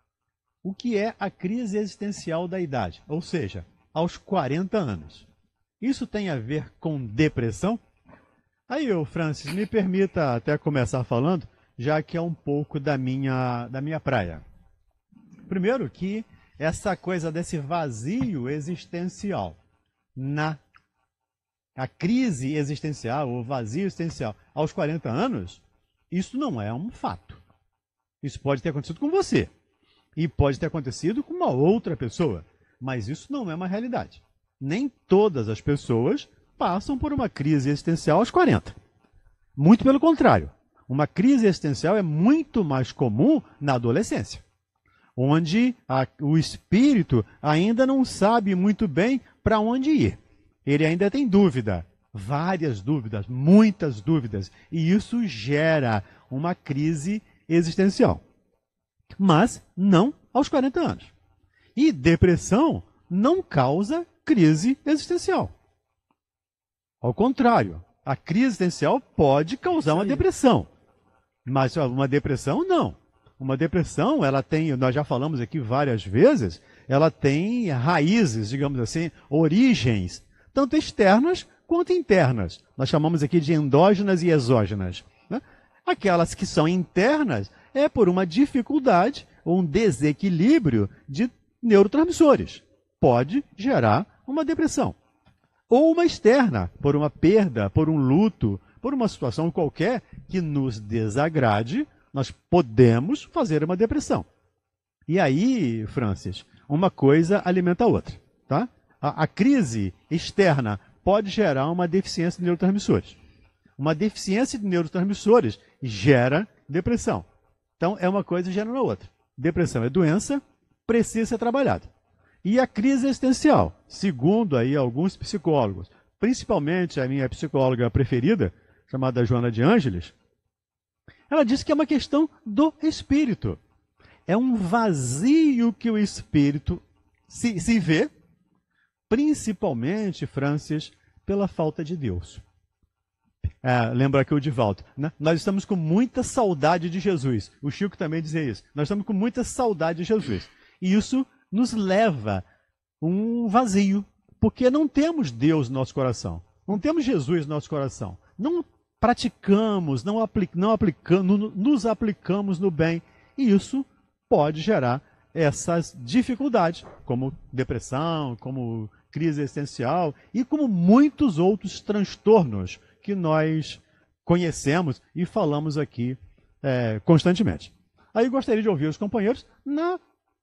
o que é a crise existencial da idade, ou seja, aos quarenta anos. Isso tem a ver com depressão? Aí, ô Francis, me permita até começar falando, já que é um pouco da minha, da minha praia. Primeiro que essa coisa desse vazio existencial, na a crise existencial, o vazio existencial aos quarenta anos, isso não é um fato. Isso pode ter acontecido com você. E pode ter acontecido com uma outra pessoa. Mas isso não é uma realidade. Nem todas as pessoas passam por uma crise existencial aos quarenta. Muito pelo contrário. Uma crise existencial é muito mais comum na adolescência, onde a, o espírito ainda não sabe muito bem para onde ir. Ele ainda tem dúvida, várias dúvidas, muitas dúvidas, e isso gera uma crise existencial. Mas não aos quarenta anos. E depressão não causa crise existencial. Ao contrário, a crise existencial pode causar uma depressão. Mas uma depressão, não. Uma depressão, ela tem, nós já falamos aqui várias vezes, ela tem raízes, digamos assim, origens, tanto externas quanto internas. Nós chamamos aqui de endógenas e exógenas. Né? Aquelas que são internas é por uma dificuldade ou um desequilíbrio de neurotransmissores. Pode gerar uma depressão. Ou uma externa, por uma perda, por um luto, por uma situação qualquer que nos desagrade, nós podemos fazer uma depressão. E aí, Francis, uma coisa alimenta a outra. Tá? A, a crise externa pode gerar uma deficiência de neurotransmissores. Uma deficiência de neurotransmissores gera depressão. Então, é uma coisa gerando a outra. Depressão é doença, precisa ser trabalhada. E a crise existencial, segundo aí alguns psicólogos, principalmente a minha psicóloga preferida, chamada Joana de Ângeles, ela diz que é uma questão do espírito. É um vazio que o espírito se, se vê, principalmente, Francis, pela falta de Deus. É, lembra aqui o Divaldo, né? Nós estamos com muita saudade de Jesus. O Chico também dizia isso. Nós estamos com muita saudade de Jesus. E isso nos leva a um vazio, porque não temos Deus no nosso coração. Não temos Jesus no nosso coração. Não praticamos, não, aplica, não aplicamos, nos aplicamos no bem. E isso pode gerar essas dificuldades, como depressão, como crise existencial e como muitos outros transtornos que nós conhecemos e falamos aqui é, constantemente. Aí gostaria de ouvir os companheiros na,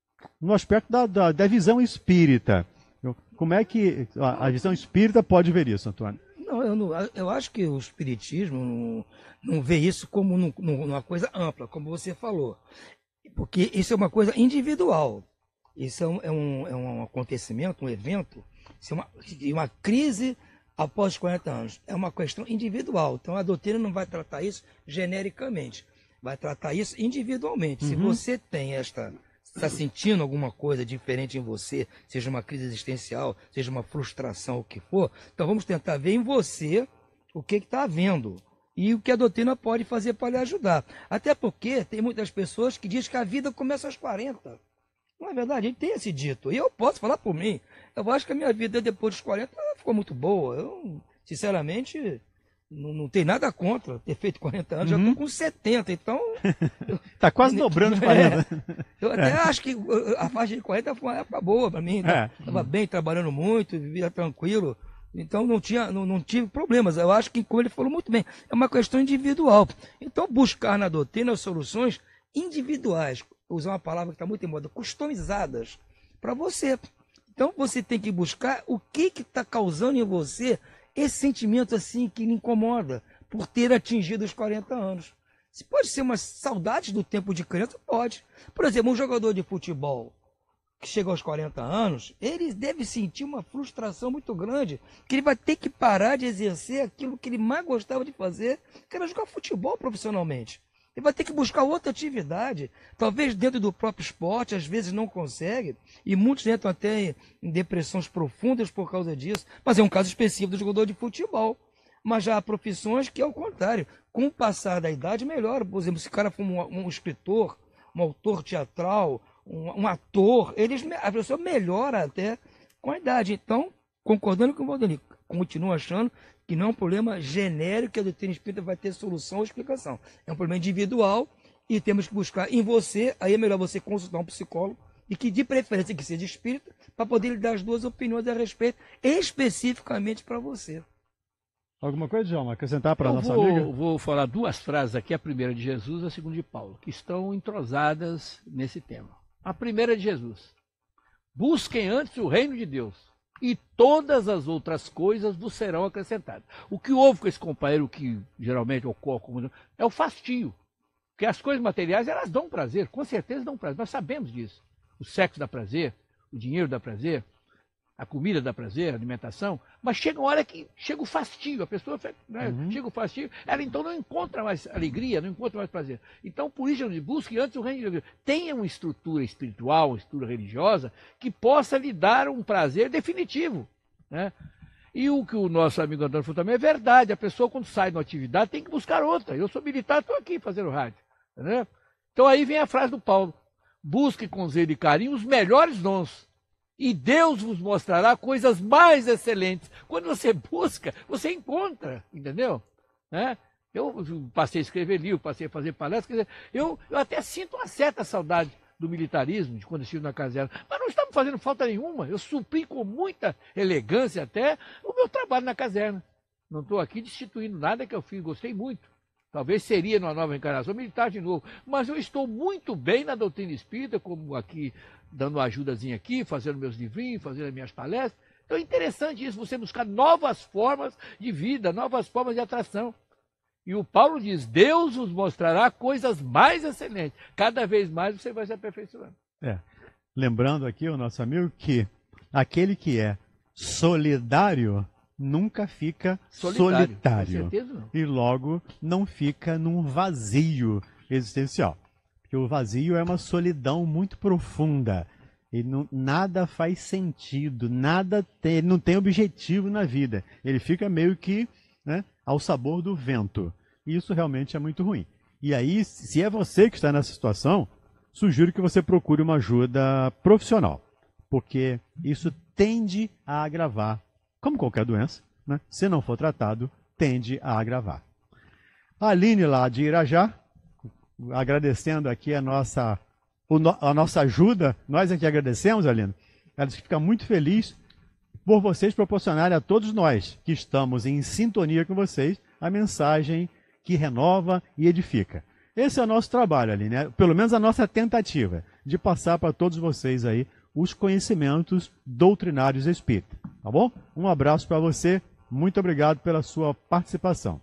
no aspecto da, da, da visão espírita. Como é que a, a visão espírita pode ver isso, Antônio? Não, eu, não, eu acho que o espiritismo não, não vê isso como num, numa coisa ampla, como você falou. Porque isso é uma coisa individual. Isso é um, é um, é um acontecimento, um evento, isso é uma, uma crise após quarenta anos. É uma questão individual. Então a doutrina não vai tratar isso genericamente. Vai tratar isso individualmente. Uhum. Se você tem esta... está sentindo alguma coisa diferente em você, seja uma crise existencial, seja uma frustração, o que for, então vamos tentar ver em você o que está havendo e o que a doutrina pode fazer para lhe ajudar. Até porque tem muitas pessoas que dizem que a vida começa aos quarenta. Não é verdade? A gente tem esse dito. E eu posso falar por mim. Eu acho que a minha vida depois dos quarenta ficou muito boa. Eu, sinceramente... Não, não tem nada contra ter feito quarenta anos, uhum. Já estou com setenta, então... Está quase dobrando os quarenta. É, eu até é. acho que a faixa de quarenta foi uma época boa para mim. Estava é. bem, trabalhando muito, vivia tranquilo. Então não, tinha, não, não tive problemas. Eu acho que, como ele falou muito bem, é uma questão individual. Então buscar na doutrina soluções individuais, usar uma palavra que está muito em moda, customizadas para você. Então você tem que buscar o que está causando em você esse sentimento assim que lhe incomoda por ter atingido os quarenta anos. Se pode ser uma saudade do tempo de criança, pode. Por exemplo, um jogador de futebol que chega aos quarenta anos, ele deve sentir uma frustração muito grande, que ele vai ter que parar de exercer aquilo que ele mais gostava de fazer, que era jogar futebol profissionalmente. Ele vai ter que buscar outra atividade, talvez dentro do próprio esporte, às vezes não consegue, e muitos entram até em depressões profundas por causa disso, mas é um caso específico do jogador de futebol. Mas já há profissões que, ao contrário, com o passar da idade, melhora. Por exemplo, se o cara for um, um escritor, um autor teatral, um, um ator, eles, a pessoa melhora até com a idade. Então, concordando com o Valdemir, continuo achando que não é um problema genérico que a doutrina espírita vai ter solução ou explicação. É um problema individual e temos que buscar em você, aí é melhor você consultar um psicólogo, e que de preferência que seja espírita, para poder lhe dar as duas opiniões a respeito, especificamente para você. Alguma coisa, João, acrescentar para a nossa vou, amiga? Vou falar duas frases aqui, a primeira de Jesus e a segunda de Paulo, que estão entrosadas nesse tema. A primeira de Jesus. Busquem antes o reino de Deus, e todas as outras coisas vos serão acrescentadas. O que houve com esse companheiro que geralmente ocorre é o fastio. Porque as coisas materiais, elas dão prazer, com certeza dão prazer, nós sabemos disso. O sexo dá prazer, o dinheiro dá prazer, a comida dá prazer, a alimentação, mas chega uma hora que chega o fastio, a pessoa né, uhum. chega o fastio, ela então não encontra mais alegria, não encontra mais prazer. Então, por isso, busque antes o reino de Deus. Tenha uma estrutura espiritual, uma estrutura religiosa, que possa lhe dar um prazer definitivo. Né? E o que o nosso amigo Antônio falou também é verdade. A pessoa, quando sai de uma atividade, tem que buscar outra. Eu sou militar, estou aqui fazendo rádio. Entendeu? Então aí vem a frase do Paulo. Busque com zelo e carinho os melhores dons. E Deus vos mostrará coisas mais excelentes. Quando você busca, você encontra. Entendeu? Né? Eu passei a escrever livro, passei a fazer palestras. Quer dizer, eu, eu até sinto uma certa saudade do militarismo, de quando estive na caserna. Mas não estava fazendo falta nenhuma. Eu supri com muita elegância até o meu trabalho na caserna. Não estou aqui destituindo nada que eu fiz, gostei muito. Talvez seria numa nova encarnação militar de novo. Mas eu estou muito bem na doutrina espírita, como aqui, dando uma ajudazinha aqui, fazendo meus livrinhos, fazendo as minhas palestras. Então é interessante isso, você buscar novas formas de vida, novas formas de atração. E o Paulo diz, Deus vos mostrará coisas mais excelentes. Cada vez mais você vai se aperfeiçoando. É. Lembrando aqui o nosso amigo que aquele que é solidário nunca fica solitário. solitário. Com certeza não. E logo não fica num vazio existencial. Porque o vazio é uma solidão muito profunda. E não, nada faz sentido, nada tem, ele não tem objetivo na vida. Ele fica meio que, né, ao sabor do vento. E isso realmente é muito ruim. E aí, se é você que está nessa situação, sugiro que você procure uma ajuda profissional. Porque isso tende a agravar, como qualquer doença, né? Se não for tratado, tende a agravar. A Aline lá de Irajá, agradecendo aqui a nossa, a nossa ajuda, nós aqui agradecemos, Aline. Ela diz que fica muito feliz por vocês proporcionarem a todos nós que estamos em sintonia com vocês a mensagem que renova e edifica. Esse é o nosso trabalho, Aline, né? Pelo menos a nossa tentativa de passar para todos vocês aí os conhecimentos doutrinários espíritas. Tá bom? Um abraço para você, muito obrigado pela sua participação.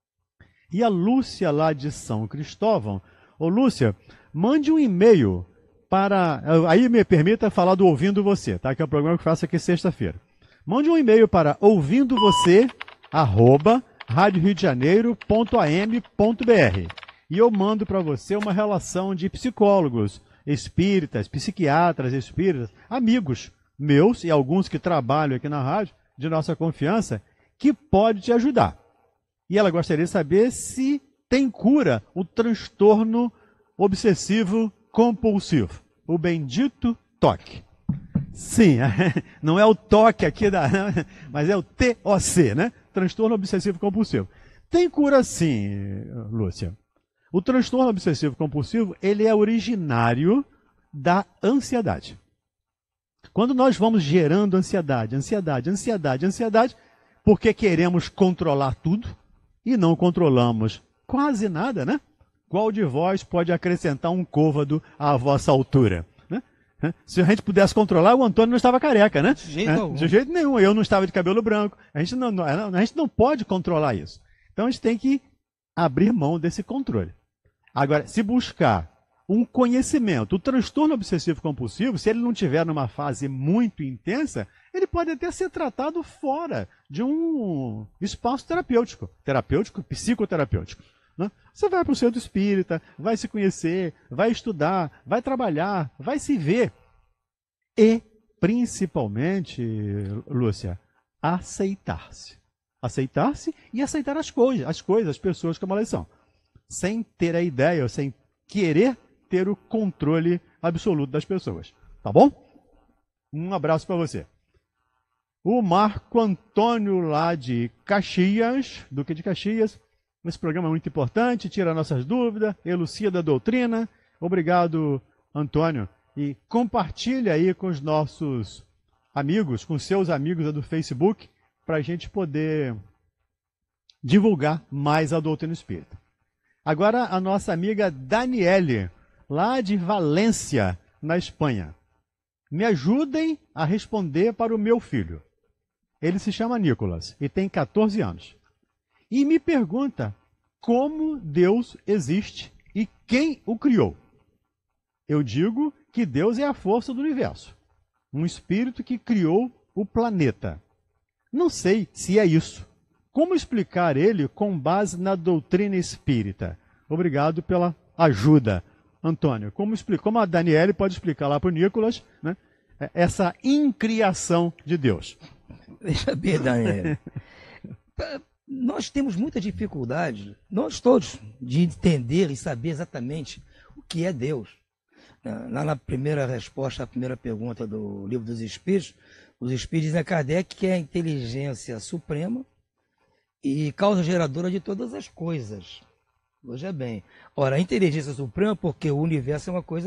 E a Lúcia lá de São Cristóvão, ô Lúcia, mande um e-mail para, aí me permita falar do Ouvindo Você, tá? Que é o programa que eu faço aqui sexta-feira. Mande um e-mail para ouvindo você arroba rádio rio de janeiro ponto a m ponto b r e eu mando para você uma relação de psicólogos, espíritas, psiquiatras, espíritas, amigos meus e alguns que trabalham aqui na rádio, de nossa confiança, que pode te ajudar. E ela gostaria de saber se tem cura o transtorno obsessivo compulsivo, o bendito toque. Sim, não é o toque aqui, da, mas é o T O C, né? Transtorno obsessivo compulsivo. Tem cura sim, Lúcia. O transtorno obsessivo compulsivo, ele é originário da ansiedade. Quando nós vamos gerando ansiedade, ansiedade, ansiedade, ansiedade, porque queremos controlar tudo e não controlamos quase nada, né? Qual de vós pode acrescentar um côvado à vossa altura? Né? Se a gente pudesse controlar, o Antônio não estava careca, né? De jeito, é, de jeito nenhum. Eu não estava de cabelo branco. A gente não, não, a gente não pode controlar isso. Então a gente tem que abrir mão desse controle. Agora, se buscar um conhecimento, o transtorno obsessivo compulsivo, se ele não estiver numa fase muito intensa, ele pode até ser tratado fora de um espaço terapêutico, terapêutico, psicoterapêutico. Né? Você vai para o centro espírita, vai se conhecer, vai estudar, vai trabalhar, vai se ver. E, principalmente, Lúcia, aceitar-se. Aceitar-se e aceitar as coisas, as coisas, as pessoas como elas são. Sem ter a ideia, sem querer ter o controle absoluto das pessoas. Tá bom? Um abraço para você. O Marco Antônio lá de Caxias, Duque de Caxias. Esse programa é muito importante, tira nossas dúvidas, elucida a doutrina. Obrigado, Antônio. E compartilha aí com os nossos amigos, com seus amigos do Facebook, para a gente poder divulgar mais a doutrina espírita. Agora, a nossa amiga Daniele, lá de Valência, na Espanha. Me ajudem a responder para o meu filho. Ele se chama Nicolas e tem quatorze anos. E me pergunta como Deus existe e quem o criou. Eu digo que Deus é a força do universo, um espírito que criou o planeta. Não sei se é isso. Como explicar ele com base na doutrina espírita? Obrigado pela ajuda, Antônio. Como, explica, como a Daniele pode explicar lá para o Nicolas, né, essa incriação de Deus? Veja bem, Daniel. Nós temos muita dificuldade, nós todos, de entender e saber exatamente o que é Deus. Lá na primeira resposta à primeira pergunta do Livro dos Espíritos, os Espíritos dizem a Kardec que é a inteligência suprema e causa geradora de todas as coisas. Veja bem. Ora, a inteligência suprema, porque o universo é uma coisa,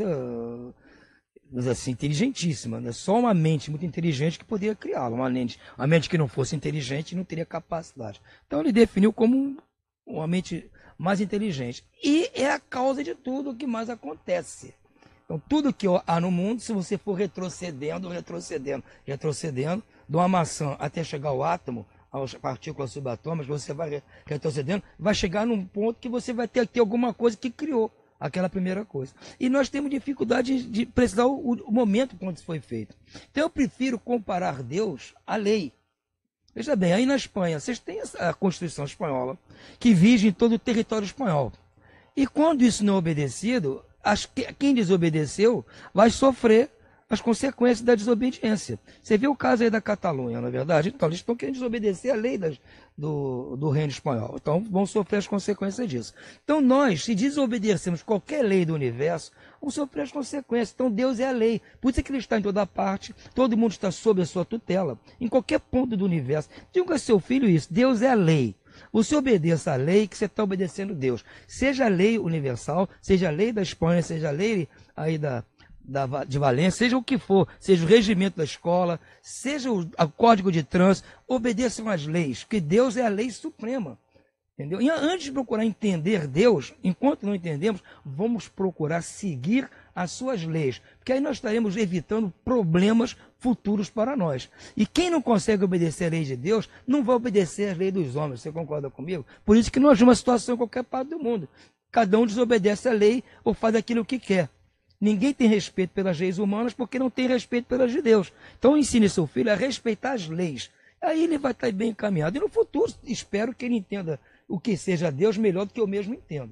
assim, inteligentíssima, né? Só uma mente muito inteligente que poderia criá-lo. Uma mente, uma mente que não fosse inteligente não teria capacidade. Então ele definiu como uma mente mais inteligente. E é a causa de tudo o que mais acontece. Então tudo que há no mundo, se você for retrocedendo, retrocedendo, retrocedendo, de uma maçã até chegar ao átomo, às partículas subatômicas, você vai retrocedendo, vai chegar num ponto que você vai ter que ter alguma coisa que criou aquela primeira coisa. E nós temos dificuldade de precisar o, o momento quando isso foi feito. Então eu prefiro comparar Deus à lei. Veja bem, aí na Espanha, vocês têm a Constituição Espanhola, que vige em todo o território espanhol. E quando isso não é obedecido, as, quem desobedeceu vai sofrer as consequências da desobediência. Você viu o caso aí da Catalunha, não é verdade? Então, eles estão querendo desobedecer a lei das, do, do reino espanhol. Então, vão sofrer as consequências disso. Então, nós, se desobedecermos qualquer lei do universo, vamos sofrer as consequências. Então, Deus é a lei. Por isso é que ele está em toda parte, todo mundo está sob a sua tutela, em qualquer ponto do universo. Diga a seu filho isso, Deus é a lei. Você obedeça a lei que você está obedecendo a Deus. Seja a lei universal, seja a lei da Espanha, seja a lei aí da... Da, de Valência, seja o que for, seja o regimento da escola, seja o, o código de trânsito, obedeçam às leis, porque Deus é a lei suprema. Entendeu? E antes de procurar entender Deus, enquanto não entendemos, vamos procurar seguir as suas leis, porque aí nós estaremos evitando problemas futuros para nós. E quem não consegue obedecer a lei de Deus, não vai obedecer às leis dos homens. Você concorda comigo? Por isso que nós vemos uma situação em qualquer parte do mundo. Cada um desobedece a lei ou faz aquilo que quer. Ninguém tem respeito pelas leis humanas porque não tem respeito pelas de Deus. Então ensine seu filho a respeitar as leis. Aí ele vai estar bem encaminhado. E no futuro, espero que ele entenda o que seja Deus melhor do que eu mesmo entendo.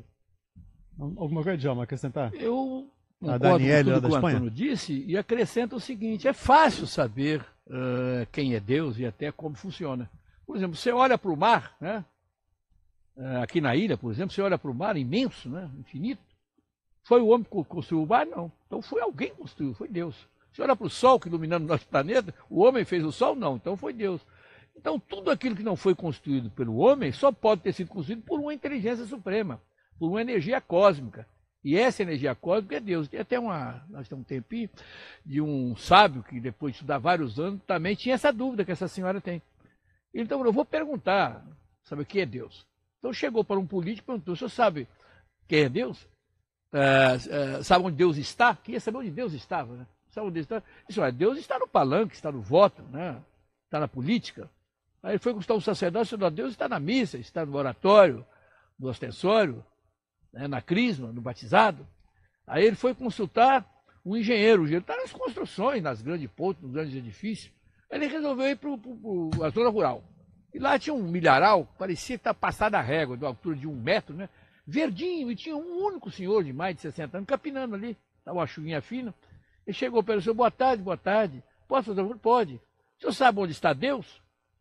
Alguma coisa, Djalma, acrescentar? Eu A concordo Daniele, com lá tudo da que o Espanha? Antônio disse e acrescento o seguinte, é fácil saber uh, quem é Deus e até como funciona. Por exemplo, você olha para o mar, né? Uh, aqui na ilha, por exemplo, você olha para o mar imenso, né? Infinito. Foi o homem que construiu o mar? Não. Então foi alguém que construiu, foi Deus. Se olha para o Sol, que iluminando o nosso planeta, o homem fez o Sol? Não. Então foi Deus. Então tudo aquilo que não foi construído pelo homem só pode ter sido construído por uma inteligência suprema, por uma energia cósmica. E essa energia cósmica é Deus. Tem até uma, nós temos um tempinho, de um sábio que depois de estudar vários anos, também tinha essa dúvida que essa senhora tem. Então eu vou perguntar, sabe o que é Deus? Então chegou para um político e perguntou, o senhor sabe quem é Deus? Uh, uh, sabe onde Deus está? Queria saber onde Deus estava, né? Sabe onde Deus está? Disse, olha, Deus está no palanque, está no voto, né? Está na política. Aí ele foi consultar um sacerdote e disse, Deus está na missa, está no oratório, no ostensório, né? Na crisma, no batizado. Aí ele foi consultar um engenheiro, o engenheiro está nas construções, nas grandes pontes, nos grandes edifícios. Aí ele resolveu ir para a zona rural. E lá tinha um milharal, parecia que estava passado a régua, de uma altura de um metro, né? Verdinho, e tinha um único senhor de mais de sessenta anos, capinando ali, estava uma chuvinha fina. Ele chegou para ele, senhor, boa tarde, boa tarde. Posso fazer um? Pode. O senhor sabe onde está Deus?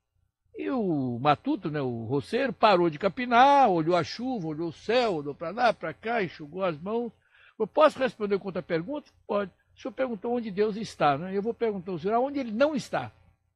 E o matuto, né, o roceiro, parou de capinar, olhou a chuva, olhou o céu, olhou para lá, para cá, enxugou as mãos. Eu posso responder com outra pergunta? Pode. O senhor perguntou onde Deus está, né? Eu vou perguntar ao senhor onde ele não está.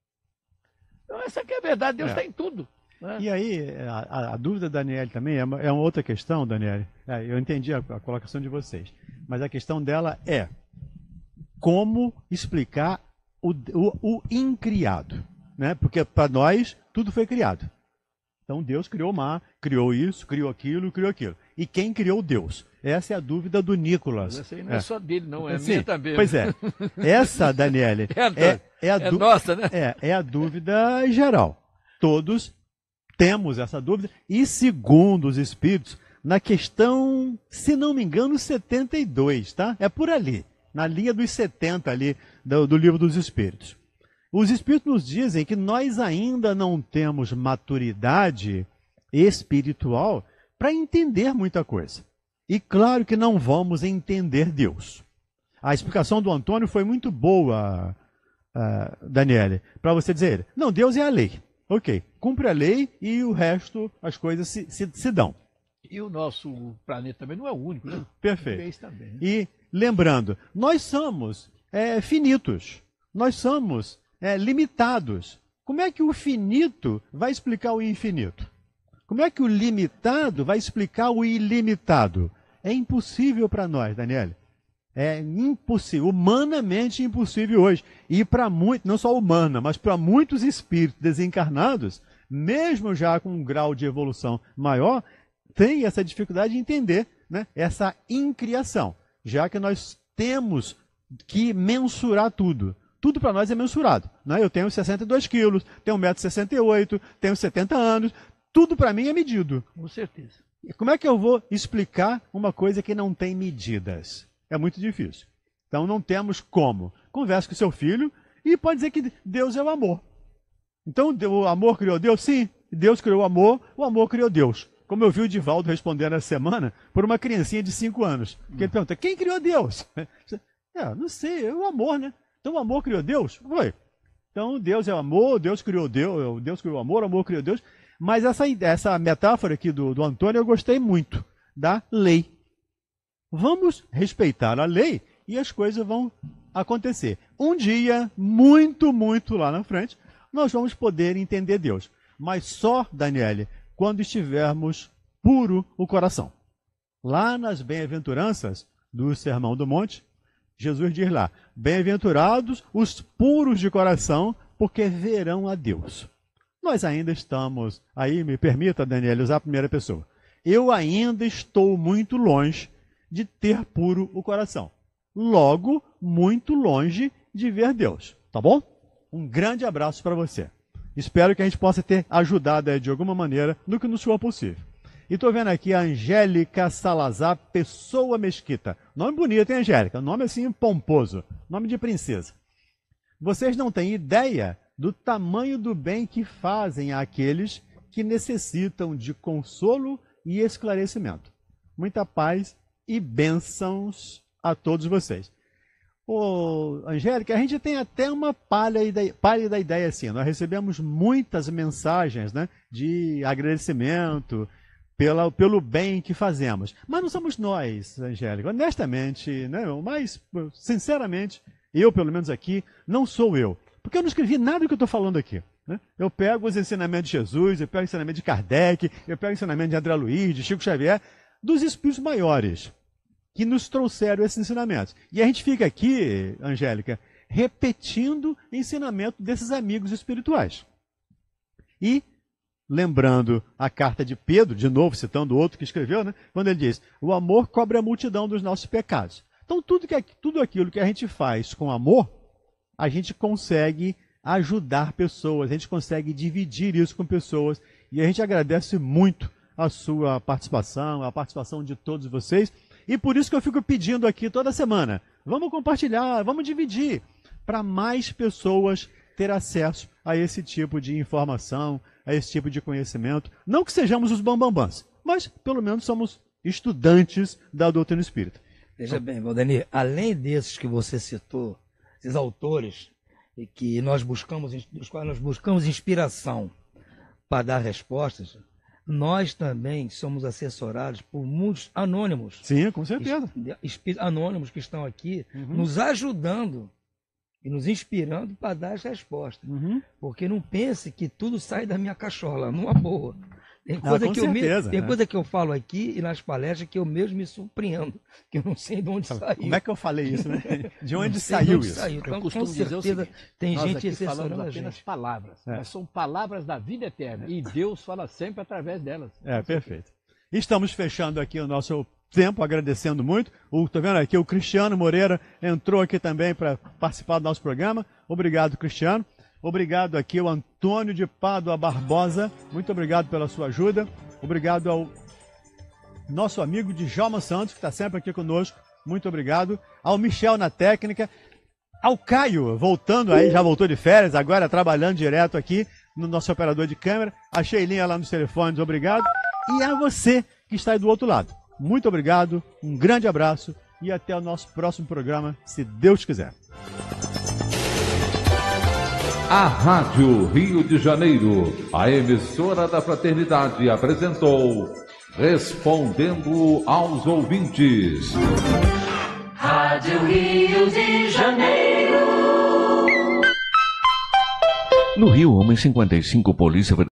Então essa aqui é a verdade, Deus está é. em tudo. Né? E aí, a, a dúvida da Daniele também é uma, é uma outra questão, Daniele. É, eu entendi a, a colocação de vocês. Mas a questão dela é como explicar o, o, o incriado. Né? Porque para nós, tudo foi criado. Então Deus criou o mar, criou isso, criou aquilo, criou aquilo. E quem criou Deus? Essa é a dúvida do Nicolas. Mas essa aí não é, é só dele, não, é Sim, minha também. Pois é. Essa, Daniele, é, é, é, a é du... nossa, né? É, é a dúvida geral. Todos temos essa dúvida. E segundo os espíritos, na questão, se não me engano, setenta e dois, tá? É por ali, na linha dos setenta ali do, do Livro dos Espíritos. Os espíritos nos dizem que nós ainda não temos maturidade espiritual para entender muita coisa. E claro que não vamos entender Deus. A explicação do Antônio foi muito boa, uh, Daniele, para você dizer, não, Deus é a lei. Ok, cumpre a lei e o resto, as coisas se, se, se dão. E o nosso planeta também não é o único, né? Perfeito. Também, né? E lembrando, nós somos é, finitos, nós somos é, limitados. Como é que o finito vai explicar o infinito? Como é que o limitado vai explicar o ilimitado? É impossível para nós, Daniele. É impossível, humanamente impossível hoje. E para muitos, não só humana, mas para muitos espíritos desencarnados, mesmo já com um grau de evolução maior, tem essa dificuldade de entender, né, essa incriação, já que nós temos que mensurar tudo. Tudo para nós é mensurado. Né? Eu tenho sessenta e dois quilos, tenho um metro e sessenta e oito, tenho setenta anos, tudo para mim é medido. Com certeza. E como é que eu vou explicar uma coisa que não tem medidas? É muito difícil. Então não temos como. Converse com seu filho e pode dizer que Deus é o amor. Então o amor criou Deus? Sim. Deus criou o amor, o amor criou Deus. Como eu vi o Divaldo respondendo essa semana por uma criancinha de cinco anos. Que ele pergunta, quem criou Deus? É, não sei, é o amor, né? Então o amor criou Deus? Foi. Então Deus é o amor, Deus criou Deus, Deus criou o amor, o amor criou Deus. Mas essa, essa metáfora aqui do, do Antônio eu gostei muito, da lei. Vamos respeitar a lei e as coisas vão acontecer. Um dia, muito, muito lá na frente, nós vamos poder entender Deus. Mas só, Daniele, quando estivermos puro o coração. Lá nas bem-aventuranças do Sermão do Monte, Jesus diz lá, bem-aventurados os puros de coração, porque verão a Deus. Nós ainda estamos, aí me permita, Daniele, usar a primeira pessoa. Eu ainda estou muito longe de ter puro o coração. Logo, muito longe de ver Deus. Tá bom? Um grande abraço para você. Espero que a gente possa ter ajudado aí, de alguma maneira no que nos for possível. E estou vendo aqui a Angélica Salazar Pessoa Mesquita. Nome bonito, hein, Angélica? Nome assim pomposo. Nome de princesa. Vocês não têm ideia do tamanho do bem que fazem àqueles que necessitam de consolo e esclarecimento. Muita paz e bênçãos a todos vocês. Ô, Angélica, a gente tem até uma pálida, pálida ideia assim. Nós recebemos muitas mensagens, né, de agradecimento pela, pelo bem que fazemos. Mas não somos nós, Angélica. Honestamente, né, mas sinceramente, eu, pelo menos aqui, não sou eu. Porque eu não escrevi nada do que eu estou falando aqui. Né? Eu pego os ensinamentos de Jesus, eu pego o ensinamento de Kardec, eu pego o ensinamento de André Luiz, de Chico Xavier, dos espíritos maiores que nos trouxeram esses ensinamentos. E a gente fica aqui, Angélica, repetindo o ensinamento desses amigos espirituais. E, lembrando a carta de Pedro, de novo citando o outro que escreveu, né? Quando ele diz, o amor cobre a multidão dos nossos pecados. Então, tudo, que, tudo aquilo que a gente faz com amor, a gente consegue ajudar pessoas, a gente consegue dividir isso com pessoas. E a gente agradece muito a sua participação, a participação de todos vocês. E por isso que eu fico pedindo aqui toda semana, vamos compartilhar, vamos dividir, para mais pessoas ter acesso a esse tipo de informação, a esse tipo de conhecimento. Não que sejamos os bambambãs, mas pelo menos somos estudantes da doutrina espírita. Veja bem, Valdemir, além desses que você citou, esses autores, e que nós buscamos, dos quais nós buscamos inspiração para dar respostas, nós também somos assessorados por muitos anônimos. Sim, com certeza. Espíritos anônimos que estão aqui, uhum, nos ajudando e nos inspirando para dar as respostas. Uhum. Porque não pense que tudo sai da minha cachola, numa boa. Tem coisa, ah, que, eu certeza, me, tem né? coisa que eu falo aqui e nas palestras que eu mesmo me surpreendo, que eu não sei de onde saiu. Como é que eu falei isso, né? De onde saiu isso? Saiu. Então, eu costumo com certeza, dizer o seguinte, tem nós gente aqui falamos apenas gente. palavras, é. mas são palavras da vida eterna, e Deus fala sempre através delas. É, perfeito. Estamos fechando aqui o nosso tempo, agradecendo muito. Estou vendo aqui o Cristiano Moreira entrou aqui também para participar do nosso programa. Obrigado, Cristiano. Obrigado aqui ao Antônio de Pádua Barbosa, muito obrigado pela sua ajuda. Obrigado ao nosso amigo Djalma Santos, que está sempre aqui conosco, muito obrigado. Ao Michel na técnica, ao Caio, voltando aí, já voltou de férias, agora trabalhando direto aqui no nosso operador de câmera. A Sheilinha lá nos telefones, obrigado. E a você que está aí do outro lado, muito obrigado, um grande abraço e até o nosso próximo programa, se Deus quiser. A Rádio Rio de Janeiro, a emissora da Fraternidade, apresentou Respondendo aos Ouvintes. Rádio Rio de Janeiro. No Rio, homem cinquenta e cinco, Polícia Federal.